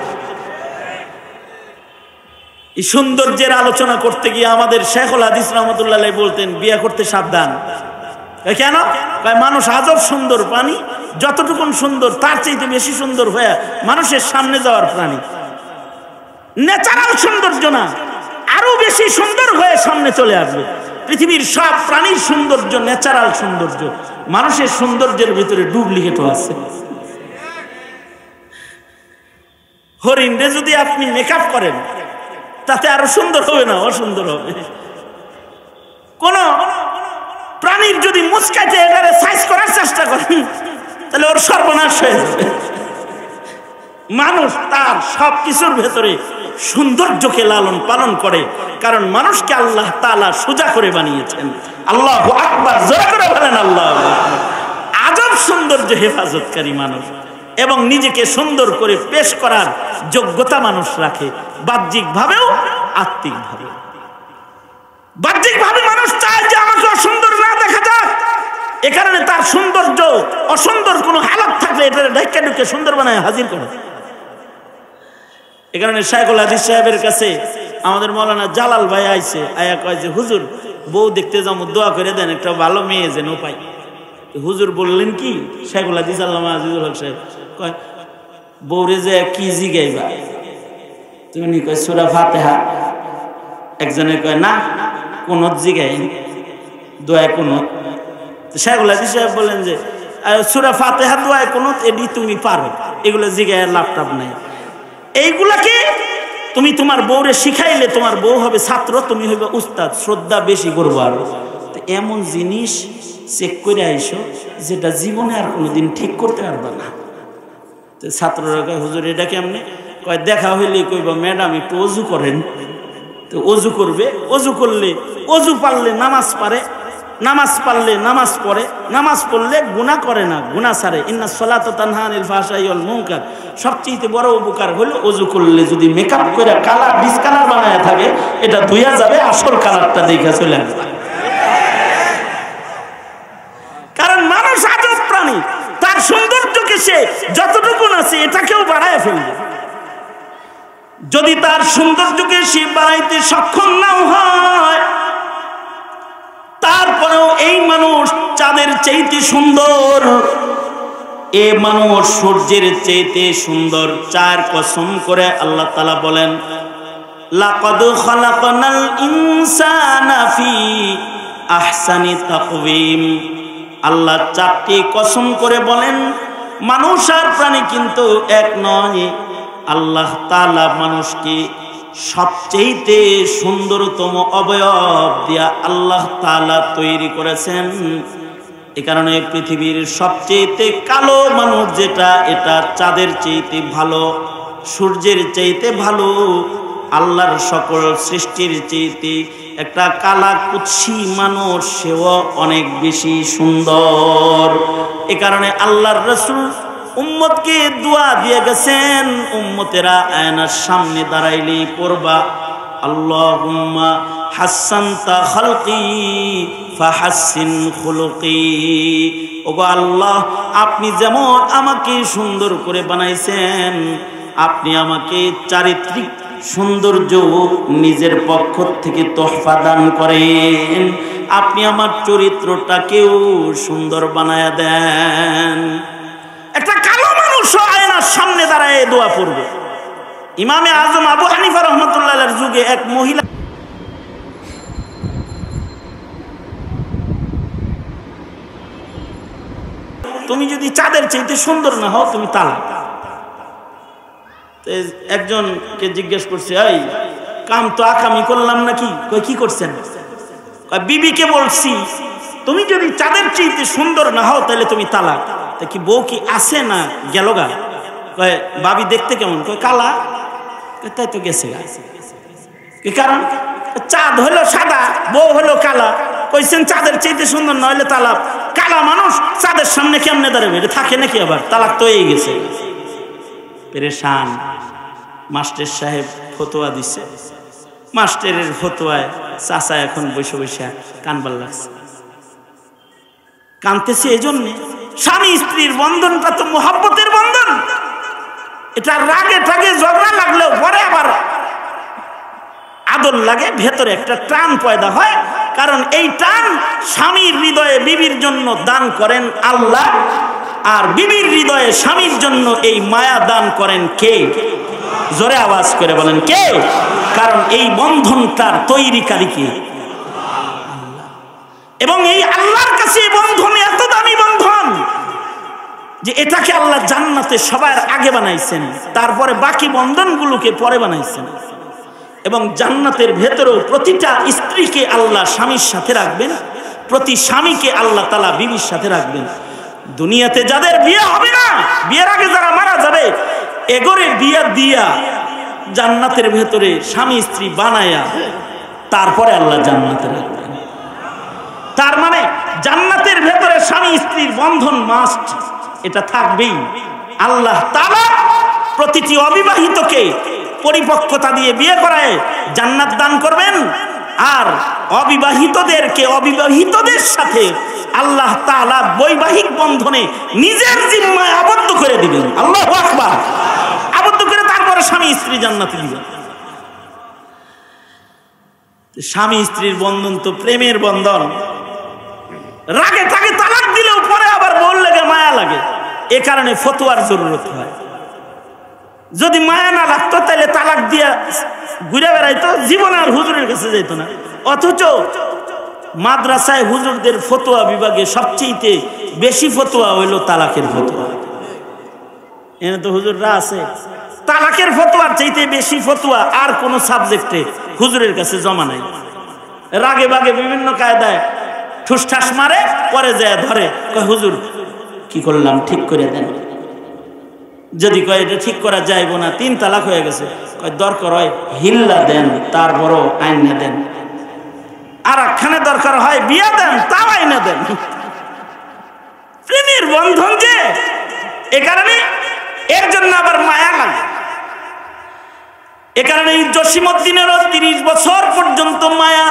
এই সৌন্দর্যের আলোচনা করতে গিয়ে আমাদের শেখুল হাদিস রহমতুল্লাহ বলতেন, বিয়ে করতে সাবধান। কেন? মানুষ আজব সুন্দর প্রাণী, যতটুকুন সুন্দর তার চাইতে বেশি সুন্দর হয়ে মানুষের সামনে যাওয়ার প্রাণী। ন্যাচারাল সৌন্দর্য না, আরো বেশি সুন্দর হয়ে সামনে চলে আসবে। পৃথিবীর সব প্রাণীর সৌন্দর্য ন্যাচারাল সৌন্দর্য, মানুষের সৌন্দর্যের ভিতরে ডুপ্লিকেটও আছে। হরিণে যদি আপনি মেকআপ করেন, তাতে আরো সুন্দর হবে না, অসুন্দর হবে। কোন প্রাণীর যদি মুচকাইতে এটারে সাইজ করার চেষ্টা করেন, তাহলে ওর সর্বনাশ হয়ে যাবে। মানুষ তার সবকিছুর ভেতরে সৌন্দর্যকে লালন পালন করে, কারণ মানুষকে আল্লাহ তাআলা সোজা করে বানিয়েছেন। আল্লাহু আকবার, জোরে করে বলেন আল্লাহু আকবার। আজব সৌন্দর্য হেফাজতকারী মানুষ এবং নিজেকে সুন্দর করে পেশ করার যোগ্যতা মানুষ রাখে, বাহ্যিক ভাবেও আত্মিক ভাবে। বাহ্যিক ভাবে মানুষ চায় যে আমাকে অসুন্দর না দেখা যাক, এ কারণে তার সৌন্দর্য অসুন্দর কোনো হালত থাকলে এটা ঢাকা ঢুকে সুন্দর বানায় হাজির করে। এ কারণে শেখুল হাদিস সাহেবের কাছে আমাদের মৌলানা জালাল ভাই আইছে, আয়া কয় যে হুজুর বউ দেখতে যাবো, দোয়া করে দেন একটা ভালো মেয়ে যেন পাই। হুজুর বললেন কি, শেখুল হাদিস আল্লামা আজিজুল হক সাহেব কয়, বউরে যে কি জিগাইবা তুমি? কয় সূরা ফাতিহা। একজনে কয় না, কুনুত জিগাই, দোয়া কুনুত। শেখুল হাদিস সাহেব বলেন যে সূরা ফাতিহা দোয়ায় কোন এডি তুমি পারো, এগুলো জিগায় ল্যাপটপ নাই। এইগুলাকে তুমি তোমার বউরে শিখাইলে তোমার বউ হবে ছাত্র, তুমি হবে উস্তাদ, শ্রদ্ধা বেশি করবো। আর এমন জিনিস চেক করে আইসো যেটা জীবনে আর কোনোদিন ঠিক করতে পারবে না। তো ছাত্ররা কয় হুজুর এটা কেমনে? কয় দেখা হইলে কইবা ম্যাডাম একটু অজু করেন। তো অজু করবে, অজু করলে অজু পারলে নামাজ পারে, নামাজ পারলে নামাজ পড়ে, নামাজ পড়লে গুনাহ করে না, গুনাহ ছাড়ে। ইন্নাস সালাতা তানহা আনিল ফাহশাই ওয়াল মুনকার। সবচেয়ে বড় উপকার হলো অজু করলে যদি মেকআপ করে কালার ডিসকালার বানায় থাকে, এটা ধুইয়া যাবে, আসল কালারটা দেখা চলে আসবে। কারণ মানুষ আজব প্রাণী, তার সৌন্দর্যকে সে যতটুকু আছে এটাকেও বাড়ায় ফেলবে। যদি তার সৌন্দর্যকে সে বাড়াইতে সক্ষম নাও হয়, তারপরেও এই মানুষ চাঁদের চাইতে সুন্দর, এ মানুষ সূর্যের চাইতে সুন্দর। চার কসম করে আল্লাহ তাআলা বলেন, লাকাদ খালাকনাল ইনসানা ফি আহসানি তাকওয়িম। আল্লাহ চারটি কসম করে বলেন মানুষ আর প্রাণী কিন্তু এক নয়। আল্লাহ তাআলা মানুষকে সবচেয়ে সুন্দরতম অবয়ব দিয়া আল্লাহ তাআলা তৈরি করেছেন। এ কারণে পৃথিবীর সবচেয়ে কালো মানুষ যেটা, এটা চাঁদের চাইতে ভালো, সূর্যের চাইতে ভালো, আল্লাহর সকল সৃষ্টির চাইতে একটা কালা কুৎসি মানুষ সেও অনেক বেশি সুন্দর। এ কারণে আল্লাহর রাসূল উম্মতকে দোয়া দিয়ে গেছেন, উম্মতেরা আয়নার সামনে দাঁড়াইলেই পড়বা আল্লাহুম্মা হাসানতা খালকি ফাহাসসিন খুলুকি। ওগো আল্লাহ, আপনি যেমন আমাকে সুন্দর করে বানাইছেন, আপনি আমাকে চারিত্রিক সৌন্দর্য নিজের পক্ষ থেকে তোহফা দান করেন, আপনি আমার চরিত্রটাকেও সুন্দর বানায়া দেন। একটা কালো মানুষ আয়নার সামনে দাঁড়ায় দোয়া পড়বে। ইমামে আজম আবু হানিফা রাহমাতুল্লাহির যুগে এক মহিলা, তুমি যদি চাঁদের চাইতে সুন্দর না হও তুমি তালাক। একজনকে জিজ্ঞেস করছে, এই কাম তো আকামি করলাম নাকি? কই কি করছেন? কয় বিবিকে বলছি তুমি যদি চাঁদের চাইতে সুন্দর না হও তাহলে তুমি তালাক। তা কি বউ কি আছে না গেল গা? কয় বাবি দেখতে কেমন? কয় কালা। তাই তো গেছে গা। কি কারণ? চাঁদ হলো সাদা, বউ হলো কালা। কইছেন চাঁদের চাইতে সুন্দর না হলে তালাক। কালা মানুষ চাঁদের সামনে কেমনে দাঁড়াবে? এটা থাকে নাকি? আবার তালাক তো হয়ে গেছে। পেরেশান। মাস্টার সাহেব ফতোয়া দিছে, মাস্টারের ফতোয়ায় চাচা এখন বসে বসে কানবার লাগছে। কানতেছে এই জন্যে, স্বামী স্ত্রীর বন্ধনটা তো মোহাব্বতের বন্ধন। এটা রাগে টাগে ঝগড়া লাগলেও পরে আবার আদর লাগে, ভেতরে একটা টান পয়দা হয়। কারণ এই টান স্বামীর হৃদয়ে বিবির জন্য দান করেন আল্লাহ, আর বিবির হৃদয়ে স্বামীর জন্য এই মায়া দান করেন কে? জোরে আওয়াজ করে বলেন কে? কারণ এই বন্ধনটার তৈরিকারী কে? আল্লাহ। এবং এই আল্লাহর কাছে এই বন্ধন এত দামি বন্ধন যে এটাকে আল্লাহ জান্নাতে সবার আগে বানাইছেন, তারপরে বাকি বন্ধনগুলোকে পরে বানাইছেন। এবং জান্নাতের ভেতরেও প্রতিটা স্ত্রীকে আল্লাহ স্বামীর সাথে রাখবেন, প্রতি স্বামীকে আল্লাহ তাআলা বিবির সাথে রাখবেন। দুনিয়াতে যাদের বিয়ে হবে না, বিয়ের আগে যারা মারা যাবে, এগোরে বিয়ে দিয়া জান্নাতের ভেতরে স্বামী স্ত্রী বানায়া তারপরে আল্লাহ জান্নাতে রাখবেন। তার মানে জান্নাতের ভেতরে স্বামী স্ত্রীর বন্ধন মাস্ট, এটা থাকবেই। আল্লাহ তাআলা প্রতিটি অবিবাহিতকে পরিপক্কতা দিয়ে বিয়ে করায় জান্নাত দান করবেন, আর অবিবাহিতদেরকে অবিবাহিতদের সাথে আল্লাহ তাআলা বৈবাহিক বন্ধনে নিজের জিম্মায় আবদ্ধ করে দিবেন। আল্লাহু আকবার। আবদ্ধ করে তারপরে স্বামী স্ত্রী জান্নাতে দিবেন। স্বামী স্ত্রীর বন্ধন তো প্রেমের বন্ধন। রাগে তাকে তালাক দিলেও পরে আবার বল লাগে, মায়া লাগে। এ কারণে ফতোয়ার জরুরত হয়। যদি মায়া না লাগতো তাহলে তালাক দিয়া ঘুরে বেড়াইতো, জীবন আর হুজুরের কাছে যেত না। অথচ মাদ্রাসায় হুজুরদের ফতোয়া বিভাগে সবচেয়ে বেশি ফতোয়া হইল তালাকের ফতোয়া। এনে তো হুজুররা আছে, তালাকের ফতোয়ার চাইতে বেশি ফতোয়া আর কোন সাবজেক্টে হুজুরের কাছে জমা নাই। রাগে বাগে বিভিন্ন কায়দায় ঠুসঠাস মারে, পরে যায় ধরে কয় হুজুর কি করলাম ঠিক করে দেন। যদি কয় এটা ঠিক করা যাইব না, 3 তালাক হয়ে গেছে, কয় দরকার হয় হিল্লা দেন, তারপরও আইনা দেন। আর একখানে দরকার হয় বিয়া দেন, তাও আইনা দেন। প্রেমের বন্ধন যে, এ কারণে এর জন্য আবার মায়া লাগে। এ কারণে জসিমউদ্দিনেরও 30 বছর পর্যন্ত মায়া।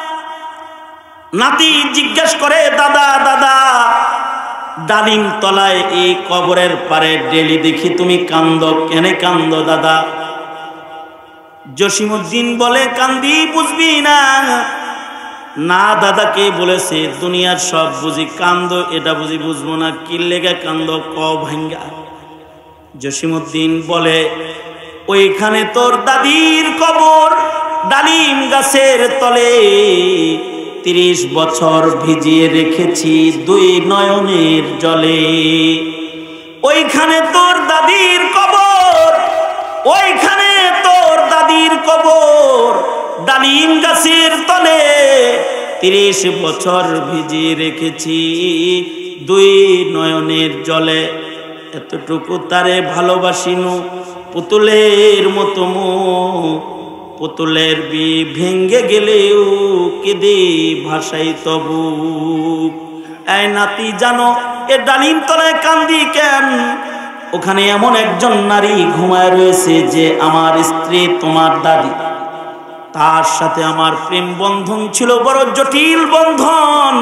নাতি জিজ্ঞেস করে, দাদা দাদা, ডালিম তলায় এই কবরের পারে ডেলি দেখি তুমি কান্দ, কেনে কান্দ দাদা? জসিমউদ্দিন বলে, কান্দি বুঝবি না। না দাদা, কে বলেছে? দুনিয়ার সব বুঝি, কান্দ এটা বুঝি বুঝবো না? কি লেগে কান্দ ক ভাঙ্গা? জসিমউদ্দিন বলে, ওইখানে তোর দাদির কবর, ডালিম গাছের তলে 30 বছর ভিজিয়ে রেখেছি 2 নয়নের জলে। ওইখানে তোর দাদির কবর, ওইখানে তোর দাদির কবর, ডালিম গাছের তলে 30 বছর ভিজিয়ে রেখেছি 2 নয়নের জলে। এতটুকু তারে ভালোবাসিনু, পুতুলের মতো পুতুলের বি ভেঙ্গে গেলেও কেঁদে ভাসাই তবু। এই নাতি জানো এ ডালিম তলায় কান্দি কেন? ওখানে এমন একজন নারী ঘুমায় রয়েছে যে আমার স্ত্রী, তোমার দাদি। তার সাথে আমার প্রেম বন্ধন ছিল বড় জটিল বন্ধন।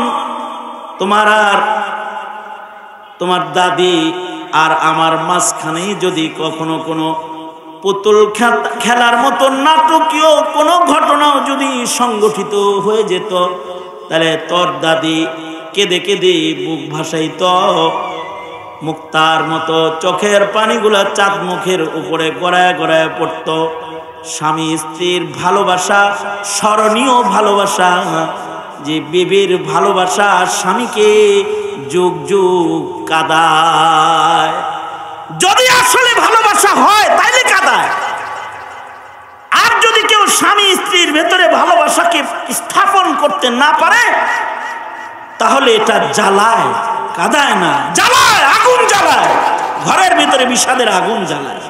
তোমার দাদি আর আমার মাঝখানে যদি কখনো কোনো পুতুল খেলার মতো নাটকীয় কোনো ঘটনাও যদি সংগঠিত হয়ে যেত, তাহলে তোর দাদি কেঁদে কেঁদে বুক ভাসাইত। মুক্তার মতো চোখের পানিগুলা চাঁদ মুখের উপরে গড়ায় গড়ায় পড়ত। স্বামী স্ত্রীর ভালোবাসা স্মরণীয় ভালোবাসা, যে বিবির ভালোবাসা স্বামীকে যুগ যুগ কাঁদায়। যদি আসলে ভালোবাসা হয় তাইলে কাঁদায়। আর যদি কেউ স্বামী স্ত্রীর ভেতরে ভালোবাসাকে স্থাপন করতে না পারে, তাহলে এটা জ্বালায়, কাঁদায় না, জ্বালায়, আগুন জ্বালায়, ঘরের ভিতরে বিষাদের আগুন জ্বালায়।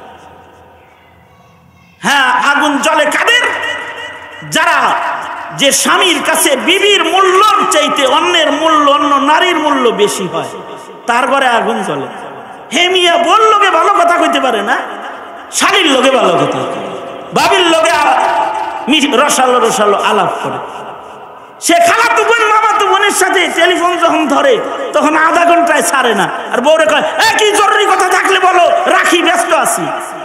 হ্যাঁ, আগুন জ্বলে কাদের? যারা যে স্বামীর কাছে বিবির মূল্যর চাইতে অন্যের মূল্য, অন্য নারীর মূল্য বেশি হয়, তার ঘরে আগুন জ্বলে। হে মিয়া, বোন লোকে ভালো কথা কইতে পারে না, শালীর লোকে ভালো কথা, বাবির লোকে রসালো রসালো আলাপ করে। সে খালাতো বোন মামাতো বোনের সাথে টেলিফোন যখন ধরে তখন আধা ঘন্টায় ছাড়ে না, আর বউরে কয় কি জরুরি কথা থাকলে বলো, রাখি, ব্যস্ত আছি।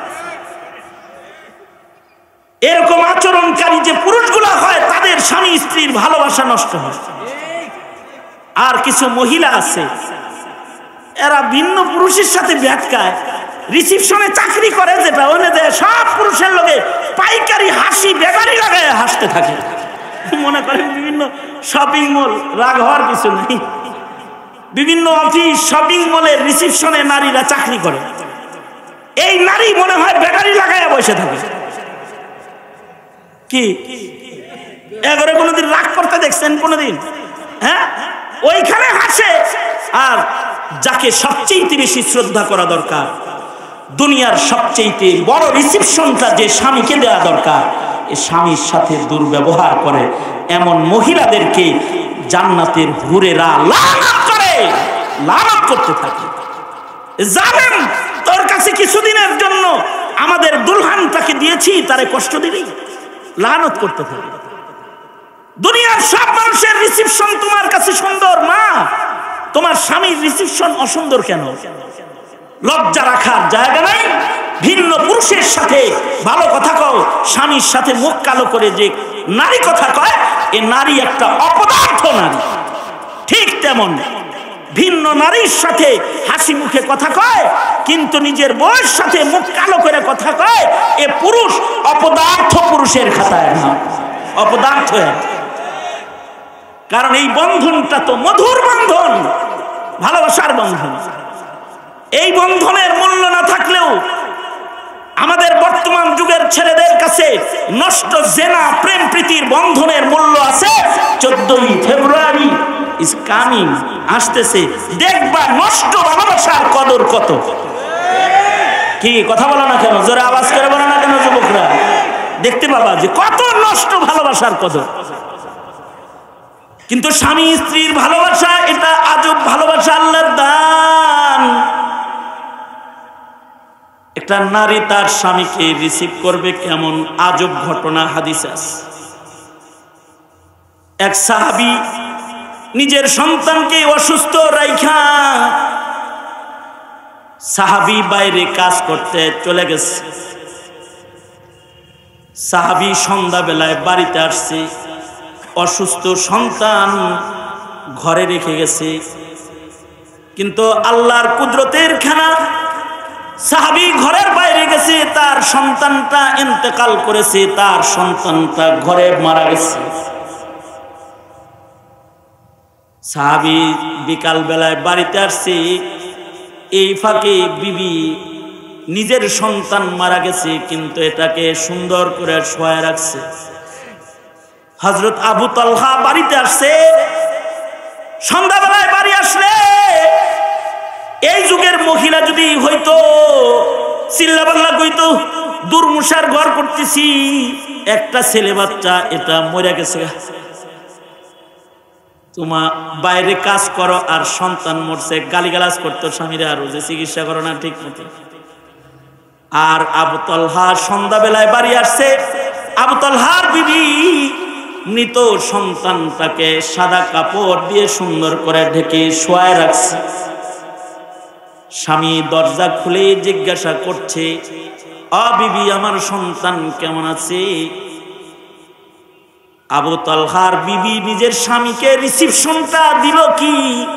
এরকম আচরণকারী যে পুরুষগুলো হয়, তাদের স্বামী স্ত্রীর ভালোবাসা নষ্ট হয়। আর কিছু মহিলা আছে, এরা ভিন্ন পুরুষের সাথে ব্যাটকায়, রিসিপশনে চাকরি করে, যেটা ওনে দেয় সব পুরুষের লোকে পাইকারি হাসি বেগারি লাগায় হাসতে থাকে। মনে করেন বিভিন্ন শপিং মল, রাগ হওয়ার কিছু নেই, বিভিন্ন অফিস শপিং মলের রিসিপশনে নারীরা চাকরি করে। এই নারী মনে হয় বেগারি লাগায় বসে থাকে। কি এবারে কোনোদিন রাগ করতে দেখছেন কোনোদিন? হ্যাঁ, ওইখানে হাসে। আর যাকে সবচেয়ে বেশি শ্রদ্ধা করা দরকার, দুনিয়ার সবচেয়ে বড় রিসিপশনটা যে স্বামীকে দেওয়া দরকার, এই স্বামীর সাথে দুর্ব্যবহার করে এমন মহিলাদেরকে জান্নাতের হুরেরা লানত করে, লানত করতে থাকে। জানেন তোর কাছে কিছুদিনের জন্য আমাদের দুলহানটাকে দিয়েছি, তারে কষ্ট দিবি, লানত করতে থাকে। দুনিয়ার সব মানুষের রিসিপশন তোমার কাছে সুন্দর, মা তোমার স্বামীর রিসিপশন অসুন্দর কেন? লজ্জা রাখার জায়গা নাই। ভিন্ন পুরুষের সাথে ভালো কথা কও, স্বামীর সাথে মুখ কালো করে যে নারী কথা কয়, এ নারী একটা অপদার্থ নারী। ঠিক তেমন ভিন্ন নারীর সাথে হাসি মুখে কথা কয়, কিন্তু নিজের বউয়ের সাথে মুখ কালো করে কথা কয়, এ পুরুষ অপদার্থ, পুরুষের খাতায় না, অপদার্থ। কারণ এই বন্ধনটা তো মধুর বন্ধন। ভালোবাসার বন্ধন। এই বন্ধনের মূল্য না থাকলেও আমাদের বর্তমান যুগের ছেলেদের কাছে নষ্ট জেনা প্রেম প্রীতির বন্ধনের মূল্য আছে। 14ই ফেব্রুয়ারি ইজ কামিং, আসতেছে, দেখবা নষ্ট ভালোবাসার কদর কত। কি কথা বলো না কেন, জোরে আওয়াজ করে বলো না কেন যুবকরা? দেখতে পাবা যে কত নষ্ট ভালোবাসার কদর। কিন্তু স্বামী স্ত্রীর ভালোবাসা এটা আজব ভালোবাসা, আল্লাহর দান। একটা নারী তার স্বামীকে রিসিভ করবে কেমন আজব ঘটনা হাদিসে আছে। এক সাহাবী নিজের সন্তানকে অসুস্থ রাইখা সাহাবী বাইরে কাজ করতে চলে গেছে। সাহাবী সন্ধ্যাবেলায় বাড়িতে আসছে, অসুস্থ সন্তান ঘরে রেখে গেছে। কিন্তু আল্লাহর কুদরতের খেলা, সাহাবী ঘরের বাইরে গেছে, তার সন্তানটা ইন্তেকাল করেছে, তার সন্তানটা ঘরে মারা গেছে। সাহাবী বিকাল বেলায় বাড়িতে আসছে, এই ফাঁকে বিবি নিজের সন্তান মারা গেছে কিন্তু এটাকে সুন্দর করে শোয়া রাখছে। হযরত আবু তালহা বাড়িতে আসছে, সন্ধ্যাবেলায় বাড়ি আসলে এই যুগের মহিলা যদি হয়তো চিল্লা পাল্লা কইতো, দুর্মুষার ঘর করতেছি, একটা ছেলে বাচ্চা এটা মরে গেছে, তোমার বাইরে কাজ করো আর সন্তান মরছে, গালিগালাজ করতো স্বামীরা, আরো যে চিকিৎসা করো না ঠিক মতো। আর আবু তালহা সন্ধ্যাবেলায় বাড়ি আসছে, আবু তালহার বিবি মৃত সন্তানটাকে সাদা কাপড় দিয়ে সুন্দর করে ঢেকে শোয়ায় রাখছে। স্বামী দরজা খুলে জিজ্ঞাসা করছে, আ বিবি আমার সন্তান কেমন আছে? আবু তালহার বিবি নিজের স্বামীকে রিসিপশনটা দিল কি?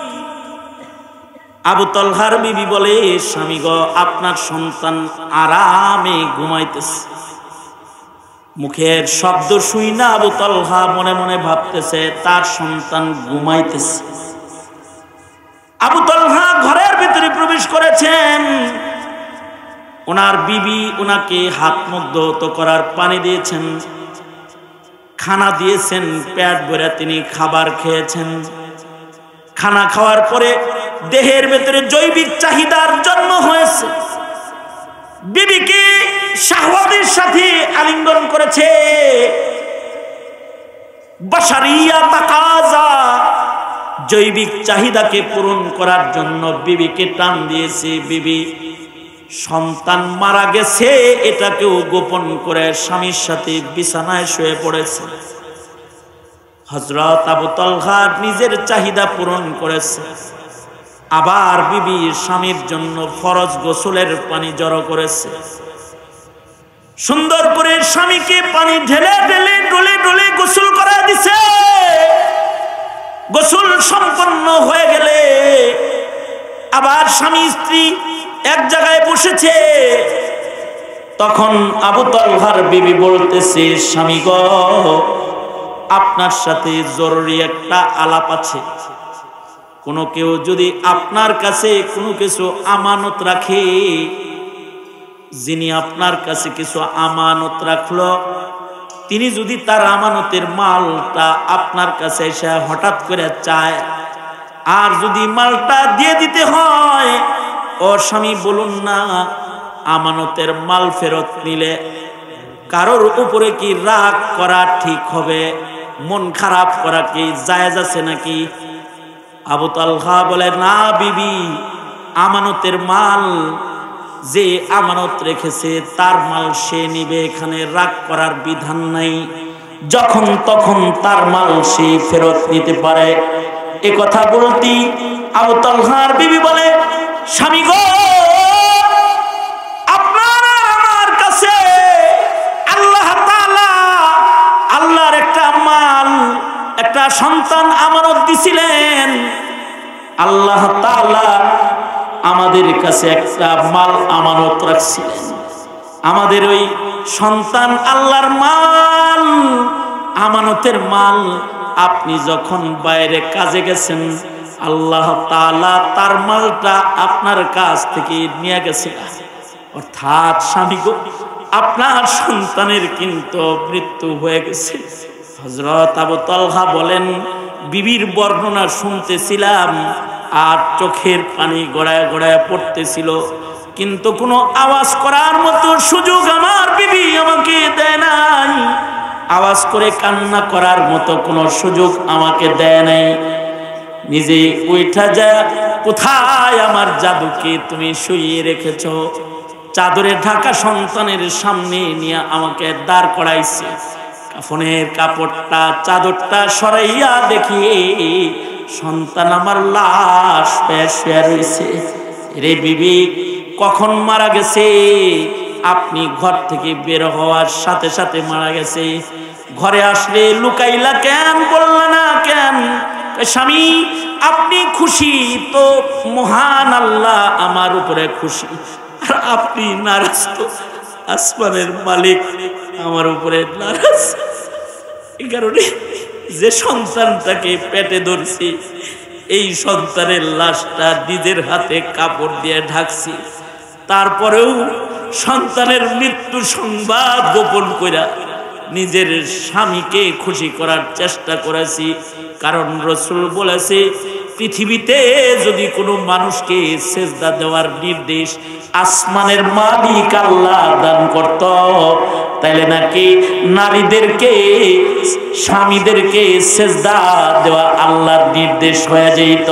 আবু তালহার বিবি বলে, স্বামী গো, আপনার সন্তান আরামে ঘুমাইতেছে। মুখের শব্দ শুই না আবু তালহা মনে মনে ভাবতেছে তার সন্তান ঘুমাইতেছে। আবু তালহা ঘরের ভিতরে প্রবেশ করেছেন, ওনার বিবি ওনাকে হাত মুখ ধৌত করার পানি দিয়েছেন, খানা দিয়েছেন, পেট ভরে তিনি খাবার খেয়েছেন। খানা খাওয়ার পরে দেহের ভেতরে জৈবিক চাহিদার জন্ম হয়েছে। বিবিকে শাহওয়াতের সাথে আলিঙ্গন করেছে, বাশারিয়া তাকাজা, জৈবিক চাহিদাকে পূরণ করার জন্য বিবিকে টান দিয়েছে। বিবি সন্তান মারা গেছে এটাকেও গোপন করে স্বামীর সাথে বিছানায় শুয়ে পড়েছে। হযরত আবু তালহা নিজের চাহিদা পূরণ করেছে, আবার বিবি স্বামীর জন্য ফরজ গোসলের পানি জড়ো করেছে। সুন্দর করে স্বামীকে পানি ঢেলে ঢেলে ডলে ডলে গোসল করা দিছে। গোসল সম্পন্ন হয়ে গেলে আবার স্বামী স্ত্রী এক জায়গায় বসেছে। তখন আবু তালহার বিবি বলতেছে, স্বামী গো, আপনার সাথে জরুরি একটা আলাপ আছে। কোনো কেউ যদি আপনার কাছে কোনো কিছু আমানত রাখে, যিনি আপনার কাছে কিছু আমানত রাখলো, তিনি যদি তার আমানতের মালটা আপনার কাছে এসে হঠাৎ করে চায়, আর যদি মালটা দিয়ে দিতে হয়, ও স্বামী বলুন না, আমানতের মাল ফেরত নিলে কারোর উপরে কি রাগ করা ঠিক হবে? মন খারাপ করা কি জায়েজ আছে নাকি? আবু তালহা বলে, না বিবি, আমানতের মাল যে আমানত রেখেছে তার মাল সে নিবে, এখানে রাগ করার বিধান নাই। যখন তখন তার মাল সে ফেরত নিতে পারে। এ কথা বলতি আবু তালহার বিবি বলে, স্বামী গো, আপনার আমার কাছে আল্লাহ তাআলা আল্লাহর একটা মাল, একটা সন্তান আমানত দিছিলেন। আল্লাহ তাআলা আমাদের কাছে একটা মাল আমানত রাখছিলেন। আমাদের ওই সন্তান আল্লাহর মাল, আমানতের মাল। আপনি যখন বাইরে কাজে গেছেন, আল্লাহ তাআলা তার মালটা আপনার কাছ থেকে নিয়ে গেছে। অর্থাৎ স্বামী গো, আপনার সন্তানের কিন্তু মৃত্যু হয়ে গেছে। হযরত আবু তালহা বলেন, বিবির বর্ণনা শুনতেছিলাম আর চোখের পানি গড়ায় গড়ায় পড়তেছিল, কিন্তু কোনো আওয়াজ করার মতো সুযোগ আমার বিবি আমাকে দেয় নাই। আওয়াজ করে কান্না করার মতো কোনো সুযোগ আমাকে দেয় নাই। নিজে উঠা যায়, কোথায় আমার জাদুকে তুমি শুইয়ে রেখেছো? চাদরে ঢাকা সন্তানের সামনে নিয়ে আমাকে দাঁড় করাইছে। কাফনের কাপড়টা চাদরটা সরাইয়া দেখি সন্তান আমার লাশ শুয়ে রয়েছে। রে বিবি, কখন মারা গেছে? আপনি ঘর থেকে বের হওয়ার সাথে সাথে মারা গেছে। ঘরে আসলে লুকাইলা কেন, বললা না কেন? স্বামী, আপনি খুশি তো মহান আল্লাহ আমার উপরে খুশি, আর আপনি নারাজ তো আসমানের মালিক আমার উপরে নারাজ। এই কারণে যে সন্তানটাকে পেটে ধরছি, এই সন্তানের লাশটা নিজের হাতে কাপড় দিয়ে ঢাকছি। তারপরেও সন্তানের মৃত্যু সংবাদ গোপন কইরা নিজের স্বামীকে খুশি করার চেষ্টা করেছি। কারণ রাসূল বলেছে, পৃথিবীতে যদি কোনো মানুষকে সেজদা দেওয়ার নির্দেশ আসমানের মালিক আল্লাহ দান করত, তাইলে নাকি নারীদেরকে স্বামীদেরকে সেজদা দেওয়া আল্লাহর নির্দেশ হয়ে যেত।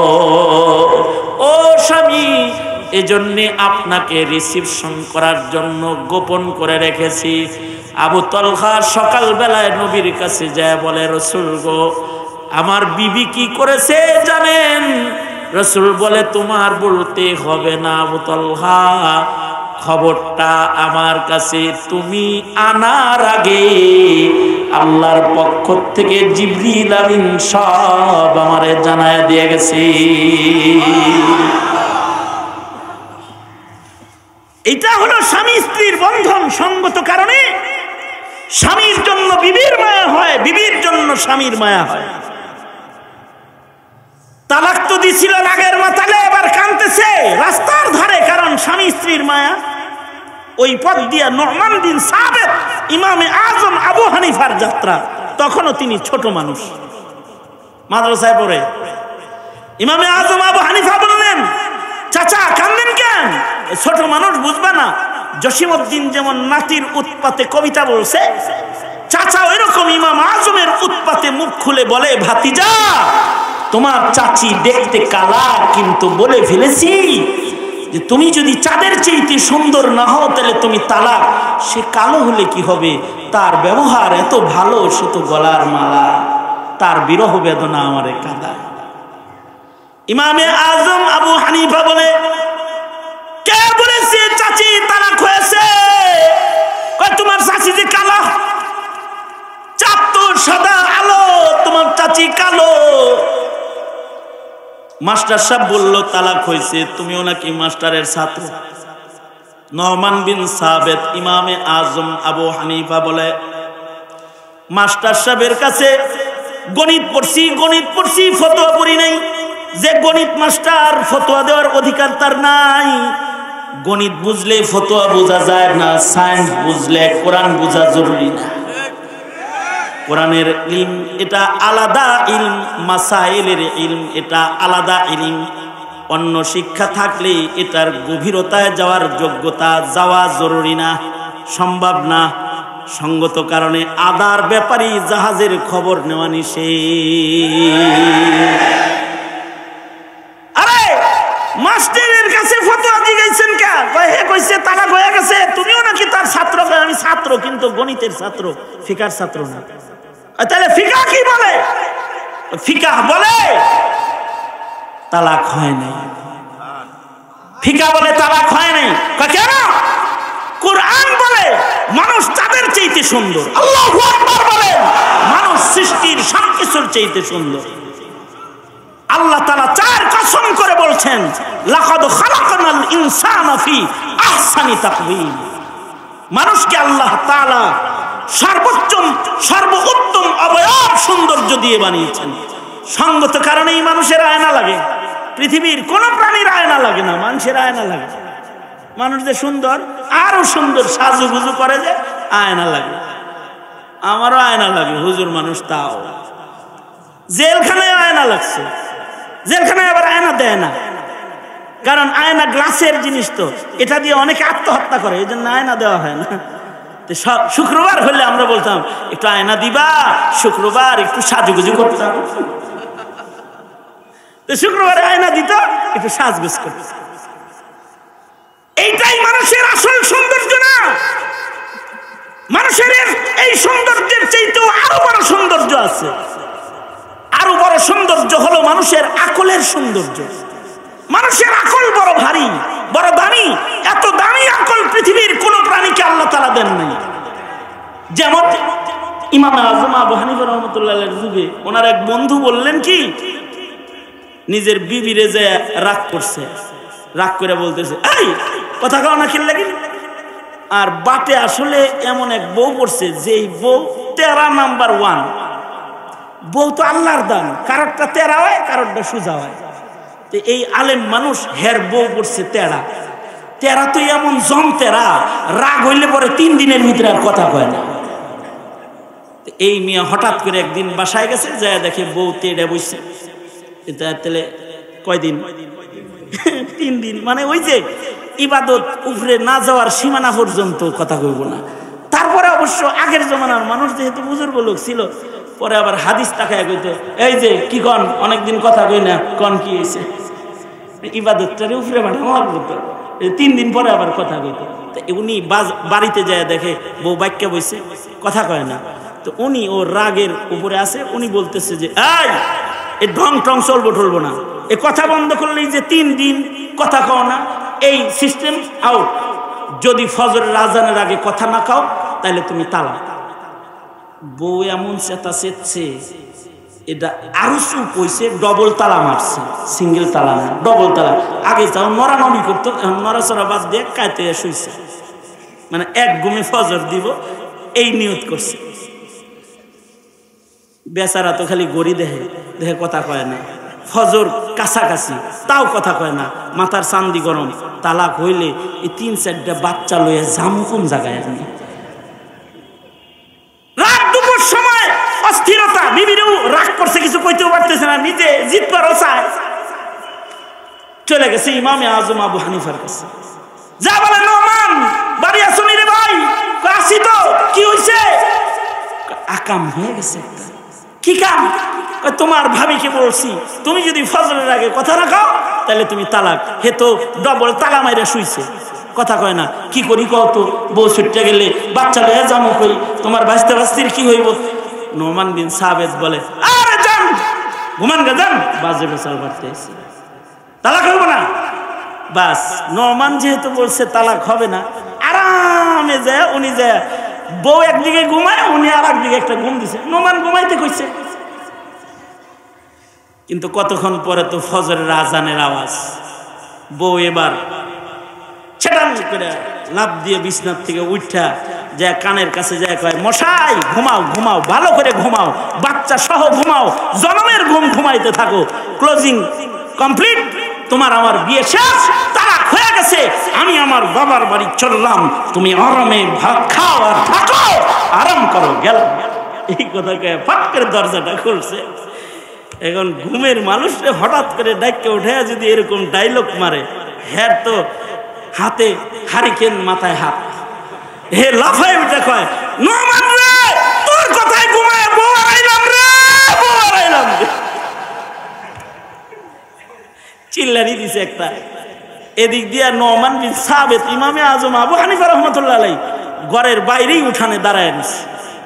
ও স্বামী, এজন্য আপনাকে রিসিপশন করার জন্য গোপন করে রেখেছি। আবু তালহা সকাল বেলায় নবীর কাছে যায় বলে, রাসূল গো, আমার বিবি কি করেছে জানেন? রাসূল বলে, তোমার বলতে হবে না আবু তালহা, খবরটা আমার কাছে তুমি আনার আগে আল্লাহর পক্ষ থেকে জিবরিল আমিন সব আমারে জানায় দিয়ে গেছে। এটা হলো স্বামী স্ত্রীর বন্ধন। সঙ্গত কারণে স্বামীর জন্য বিবির মায়া হয়, বিবির জন্য স্বামীর মায়া হয়। তালাক তো দিছিল রাগের মাতালে, এবার কাঁদতেছে রাস্তার ধারে, কারণ স্বামী স্ত্রীর মায়া। ওই পথ দিয়া নু'মান বিন সাবিত ইমামে আজম আবু হানিফার যাত্রা, তখনও তিনি ছোট মানুষ, মাদ্রাসায় পড়ে। ইমামে আজম আবু হানিফা বললেন, চাচা কাঁদেন কেন? ছোট মানুষ বুঝবে না। জসিমউদ্দিন যেমন নাতির উৎপাতে কবিতা বলছে, চাচা ওইরকম ইমাম আজমের উৎপাতে মুখ খুলে বলে, ভাতিজা তোমার চাচি দেখতে কালা, কিন্তু বলে ফেলেছি যে তুমি যদি চাঁদের চাইতে সুন্দর না হও তাহলে তুমি তালাক। সে কালো হলে কি হবে, তার ব্যবহার এত ভালো, সে তো গলার মালা, তার বিরহ বেদনা আমারে কাঁদায়। ইমামে আজম আবু হানিফা বলে, কে বলেছে চাচি তালাক হয়েছে? তোমার চাচি যে কালো, চাঁদ তো সাদা আলো, তোমার চাচি কালো। মাস্টার সাহেব বলল তালাক হয়েছে, তুমিও নাকি মাস্টারের ছাত্র। নু'মান বিন সাবিত ইমামে আজম আবু হানিফা বলে, মাস্টার সাহেবের কাছে গণিত পড়ছি ফতোয়া পড়ি নাই। যে গণিত মাস্টার, ফতোয়া দেওয়ার অধিকার তার নাই। গণিত বুঝলে ফতোয়া বোঝা যায় না, সায়েন্স বুঝলে কোরআন বোঝা জরুরি না। কোরআনের ইলম এটা আলাদা ইলম, মাসাইলের ইলম এটা আলাদা ইলম। অন্য শিক্ষা থাকলে এটার গভীরতায় যাওয়ার যোগ্যতা যাওয়া জরুরি না, সম্ভব না। সঙ্গত কারণে আদার ব্যাপারী জাহাজের খবর নেওয়া নিষেধ। আরে মাস্টারের কাছে ফতোয়া দিয়েছেন কে? হে কইছে তালাক হয়ে গেছে, তুমিও নাকি তার ছাত্র? আমি ছাত্র, কিন্তু গণিতের ছাত্র, ফিকার ছাত্র না। তাহলে ফিকাহ কি বলে? ফিকাহ বলে তালাক হয় নাই। ফিকাহ বলে তালাক হয় নাই। কেন? কোরআন বলে মানুষ তাদের চাইতে সুন্দর। আল্লাহু আকবার বলে মানুষ সৃষ্টির সবকিছুর চাইতে সুন্দর। আল্লাহ তাআলা চার কসম করে বলছেন, লাকাদ খালাকনাল ইনসানা ফি আহসানি তাকওয়িম। মানুষকে আল্লাহ তাআলা সর্বোত্তম অবয়ব সৌন্দর্য দিয়ে বানিয়েছেন। সঙ্গত কারণেই মানুষের আয়না লাগে। পৃথিবীর কোন প্রাণীর আয়না লাগে না, মানুষের আয়না লাগে। মানুষ যে সুন্দর, আরো সুন্দর সাজুগুজু করে যে আয়না লাগে। আমারও আয়না লাগে, হুজুর মানুষ তাও। জেলখানায় আয়না লাগছে, জেলখানায় আবার আয়না দেয় না, কারণ আয়না গ্লাসের জিনিস, তো এটা দিয়ে অনেকে আত্মহত্যা করে, এই জন্য আয়না দেওয়া হয় না। শুক্রবার হলে আমরা বলতাম একটু আয়না দিবা, শুক্রবার একটু সাজুগুজু করতাম। শুক্রবারে আয়না দিত, একটু সাজগুজ করত। এইটাই মানুষের আসল সৌন্দর্য না। মানুষের এই সৌন্দর্যের চাইতেও আরো বড় সৌন্দর্য আছে। আরো বড় সৌন্দর্য হলো মানুষের আকলের সৌন্দর্য। মানুষের আকল বড় ভারী, বড় দামি। এত দামি আকল পৃথিবীর কোন প্রাণীকে আল্লাহ তাআলা দেন নাই। যেমন ইমাম আযম আবু হানিফা রাহমাতুল্লাহির যুগে ওনার এক বন্ধু বললেন কি, নিজের বিবিরে যে রাগ করছে, রাগ করে বলতেছে, এই কথা কও না খেললে কি। আর বাটে আসলে এমন এক বউ পড়ছে, যেই বউ 13 নাম্বার 1 বউ। তো আল্লাহর দান, কারোরটা 13 হয়, কারোরটা সোজা হয়। তো এই আলেম মানুষ হের বউ পড়ছে 13 তো এমন জম 13, রাগ হইলে পরে 3 দিনের ভিতরে আর কথা কয় না। এই মিয়া হঠাৎ করে একদিন বাসায় গেছে, যায় দেখে বউ তেড়ে বসছে। তাহলে কয়দিন? 3 দিন। মানে ওই যে ইবাদত উপরে না যাওয়ার সীমানা পর্যন্ত কথা কইব না। তারপরে অবশ্য আগের জমানার মানুষ যেহেতু বুজুর্গ লোক ছিল, পরে আবার হাদিস তাকায় কইতো, এই যে কি কন, অনেকদিন কথা কই না, কন কি হয়েছে। ইবাদতটারে উপরে পাঠানো লাগতো, 3 দিন পরে আবার কথা কইতো। তো উনি বাড়িতে যায় দেখে বউ বাক্যা বইছে, কথা কয় না। তো উনি ও রাগের উপরে আছে, উনি বলতেছে যে এই ঢং টং চলবো টলবো না, এই কথা বন্ধ করলেই যে 3 দিন কথা কও না, এই সিস্টেম আউট। যদি ফজরের আজানের আগে কথা না খাও তাহলে তুমি তালাক। বউ এমন চেতা চেতছে, এটা আরো চুপ হইছে, ডবল তালা মারছে, সিঙ্গেল তালা না, ডবল তালা। আগে যাও নড়ানড়ি করতো, নড়াচড়া বাদ দিয়ে কাইতে শুইছে, মানে এক ঘুমে ফজর দিব এই নিয়ত করছে। বেচারা তো খালি গড়ি দেখে দেখে, কথা কয় না। ফজর কাছাকাছি, তাও কথা কয় না, মাথার চান্দি গরম। তালাক হইলে এই 3-4টা বাচ্চা লইয়া জামু কোন জায়গায়। রাত দুপুর সময় অস্থিরতা, বিবিরও রাগ করছে, কিছু কইতেও পারতেছে না, নিজে জিতবারও চায়। চলে গেছে ইমামে আজম আবু হানিফার কাছে, যা বলে, নোমান বাড়ি আসুনি রে ভাই? আসি তো, কি হইছে? আকাম হয়ে গেছে। কি কাম? তোমার ভাবিকে বলছি, তুমি যদি ফজরের আগে কথা রাখাও তাহলে তুমি তালাক। হে তো ডবল তালা মাইরা শুইছে, কথা কয় না। কি করি কত? বউ ছুটতে গেলে বাচ্চা লয়ে যাবো কই, তোমার বাঁচতে বাঁচতির কি হইব? নোমান বিন সাবেদ বলে, আরে যান ঘুমান গা, যান, বাজে বেচাল বাড়তে এসে তালাক হইব না। বাস, নোমান যেহেতু বলছে তালাক হবে না, আরামে যায় উনি যায়, বউ একদিকে ঘুমায়, উনি আর একদিকে একটা ঘুম দিছে। নোমান ঘুমাইতে কইছে, কিন্তু কতক্ষণ পরে তো ফজরের আজানের আওয়াজ। বউ এবার ছেটান করে লাফ দিয়ে বিছনার থেকে উঠা যায় কানের কাছে যায় কয়, মশাই ঘুমাও, ঘুমাও, ভালো করে ঘুমাও, বাচ্চা সহ ঘুমাও, জনমের ঘুম ঘুমাইতে থাকো, ক্লোজিং কমপ্লিট, তোমার আমার বিয়ে শেষ, তালাক হয়ে গেছে, আমি আমার বাবার বাড়ি চললাম, তুমি আরামে ভাত খাও আর থাকো, আরাম করো, গেলাম। এই কথা কয়ে ফাট করে দরজাটা খুলছে। এখন ঘুমের মানুষকে হঠাৎ করে ডাইকে উঠে যদি এরকম ডায়লগ মারে, হ্যাঁ তো হাতে হারিকেন, মাথায় হাত, হে লাফায় উঠে কয়, নোমান রে, তোর কথায় ঘুমায় বউ হারাইলাম রে, বউ হারাইলাম রে। চিল্লানি দিছে একটা। এদিক দিয়া নোমান বিন সাবেত ইমামে আজম আবু হানিফা রাহমাতুল্লাহ আলাইহি ঘরের বাইরেই উঠানে দাঁড়ায় নিছে।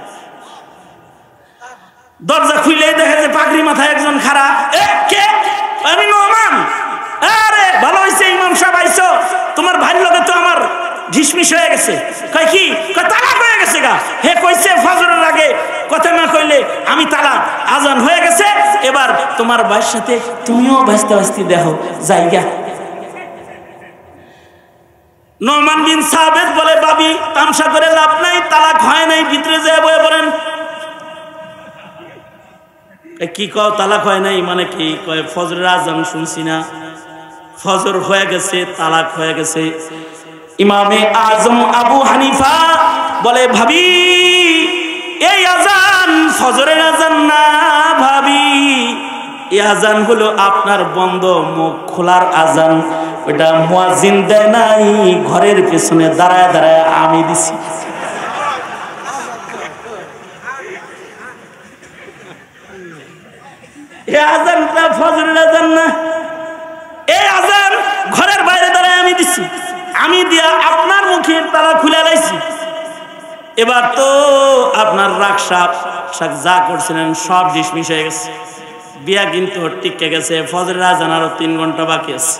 দরজা খুইলেই দেখা যায় পাগড়ি মাথায় একজন খাড়া। কে? আমি নোমান। আরে ভালো হইছে ইমাম সাহেব আইছো, তোমার ভাইয়ের লগে তো আমার ঢিসমিস হয়ে গেছে। কয় কি? কয় তালাক হয়ে গেছে গা। হে কইছে ফজরের আগে কথা না কইলে আমি তালাক, আজান হয়ে গেছে, এবার তোমার ভাইয়ের সাথে তুমিও ভাসতে ভাসতে দেখো জায়গা। নোমান বিন সাবেত বলে, বাবি তামসা করে লাভ নাই, তালাক হয় নাই, ভিতরে যায় বয়ে পড়েন। কি কও তালাক হয় নাই মানে কি কয় ফজরের আজান শুনছি না, ফজর হয়ে গেছে তালাক হয়ে গেছে। ইমামে আজম আবু হানিফা বলে ভাবি এই আজান ফজরের আজান না ভাবি, এই আজান হলো আপনার বন্ধ মুখ খোলার আজান, ওটা মুয়াজ্জিন দেয় নাই, ঘরের পেছনে দাঁড়ায় দাঁড়ায় আমি দিছি। এই আজানটা ফজরের আজান না, এই আজান ঘরের বাইরে দাঁড়ায় আমি দিছি, আমি দিয়া আপনার মুখের তালা খুলে লাইছি। এবার তো আপনার রাগ সাপ যা করছিলেন সব ডিসমিস হয়ে গেছে, বিয়া কিন্তু টিকে গেছে, ফজরের আজান আরো 3 ঘন্টা বাকি আছে।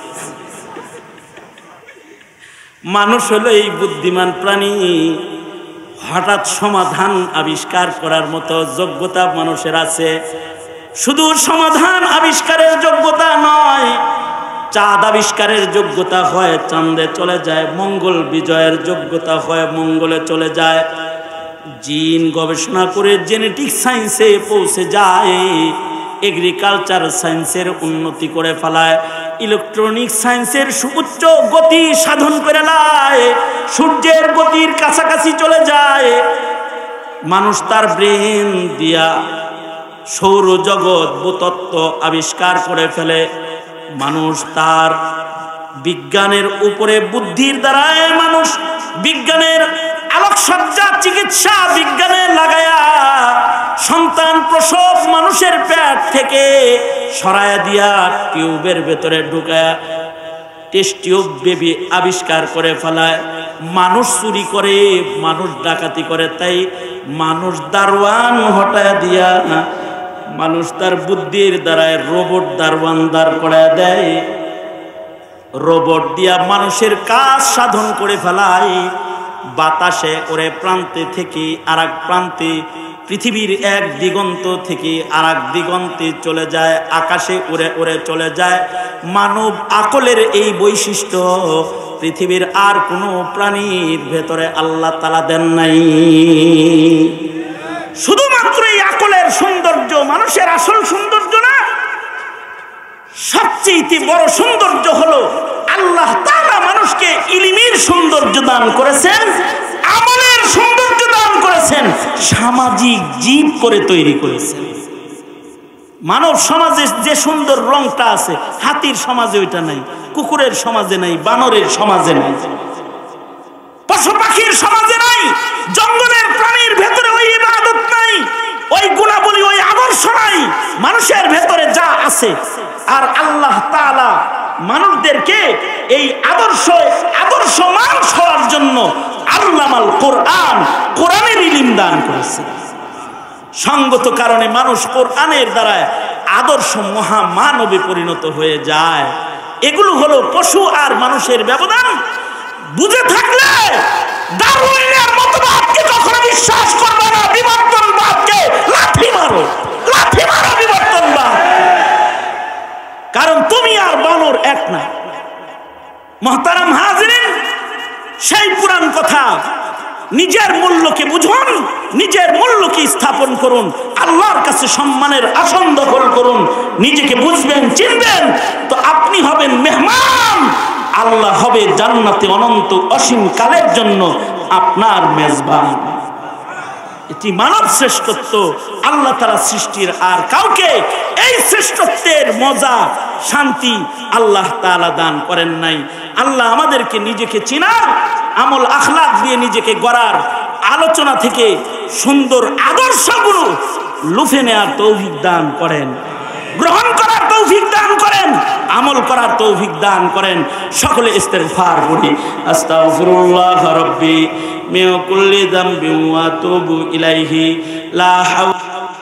মানুষ হলো এই বুদ্ধিমান প্রাণী, হঠাৎ সমাধান আবিষ্কার করার মতো যোগ্যতা মানুষের আছে। শুধু সমাধান আবিষ্কারের যোগ্যতা নয়, চাঁদ আবিষ্কারের যোগ্যতা হয় চাঁদে চলে যায়, মঙ্গল বিজয়ের যোগ্যতা হয় মঙ্গলে চলে যায়, জিন গবেষণা করে জেনেটিক সায়েন্সে পৌঁছে যায়, এগ্রিকালচার সায়েন্সের উন্নতি করে ফেলায়, ইলেকট্রনিক সায়েন্সের সুউচ্চ গতি সাধন করে লায়, সূর্যের গতির কাছাকাছি চলে যায়। মানুষ তার ব্রেন দিয়া সৌরজগৎ ভূতত্ত্ব আবিষ্কার করে ফেলে, মানুষ তার বিজ্ঞানের উপরে বুদ্ধির দ্বারায় মানুষ বিজ্ঞানের আলোকসজ্জা চিকিৎসা বিজ্ঞানে লাগায়া সন্তান প্রসব মানুষের পেট থেকে সরায়া দিয়া টিউবের ভেতরে ঢুকায়া টেস্ট টিউব বেবি আবিষ্কার করে ফেলায়। মানুষ চুরি করে, মানুষ ডাকাতি করে, তাই মানুষ দারোয়ান হটায়া দিয়া মানুষ তার বুদ্ধির দ্বারায় রোবট দারোয়ান দাঁড় করায় দেয়, রোবট দিয়া মানুষের কাজ সাধন করে ফেলায়। বাতাসে ওরে প্রান্তে থেকে আরেক প্রান্তে, পৃথিবীর এক দিগন্ত থেকে আরেক দিগন্তে চলে যায়, আকাশে উড়ে উড়ে চলে যায়। মানব আকলের এই বৈশিষ্ট্য পৃথিবীর আর কোনো প্রাণীর ভেতরে আল্লাহ তাআলা দেন নাই। শুধুমাত্র এই আকলের সৌন্দর্য মানুষের আসল সৌন্দর্য না, সবচেয়ে বড় সৌন্দর্য হলো আল্লাহ তাআলা মানুষকে ইলমের সৌন্দর্য দান করেছেন, আমলের সৌন্দর্য দান করেছেন, সামাজিক জীব করে তৈরি করেছেন। মানব সমাজে যে সুন্দর রংটা আছে হাতির সমাজে ওইটা নাই, কুকুরের সমাজে নাই, বানরের সমাজে নাই, পশু পাখির সমাজে নাই, জঙ্গলের প্রাণীর ভেতরে ওই ইবাদত নাই, ওই গুণাবলী, ওই আদর্শ নাই। মানুষের ভেতরে যা আছে, আর আল্লাহ তাআলা মানুষদেরকে এই আদর্শ মানুষ হওয়ার জন্য আল্লামাল কোরআন, কোরআনের ইলম দান করেছে। সঙ্গত কারণে মানুষ কোরআনের দ্বারা আদর্শ মহামানবে পরিণত হয়ে যায়। এগুলো হলো পশু আর মানুষের ব্যবধান। বুঝে থাকলে ডারউইনের মতবাদকে কখনো বিশ্বাস করবে না, বিবর্তনবাদকে লাথি মারো, লাথি মারো বিবর্তনবাদ, কারণ তুমি আর বানর এক না। মুহতারাম হাজিরিন, সেই পুরান কথা, নিজের মূল্যকে বুঝুন, নিজের মূল্যকে স্থাপন করুন, আল্লাহর কাছে সম্মানের আসন দখল করুন। নিজেকে বুঝবেন, চিনবেন, তো আপনি হবেন মেহমান, আল্লাহ হবে জান্নাতে অনন্ত অসীম কালের জন্য আপনার মেজবান। এটি মানব শ্রেষ্ঠত্ব। আল্লাহ তাআলা সৃষ্টির আর কাউকে এই শ্রেষ্ঠত্বের মজা, শান্তি আল্লাহ তাআলা দান করেন নাই। আল্লাহ আমাদেরকে নিজেকে চিনার, আমল আখলাক দিয়ে নিজেকে গড়ার, আলোচনা থেকে সুন্দর আদর্শগুলো লুফে নেওয়ার তৌফিক দান করেন, গ্রহণ করার তৌফিক দান করেন, আমল করার তৌফিক দান করেন। সকলে ইস্তিগফার করি। আস্তাগফিরুল্লাহ রাব্বি মিন কুল্লি যামবিন ওয়া আতুবু ইলাইহি লা হাওলা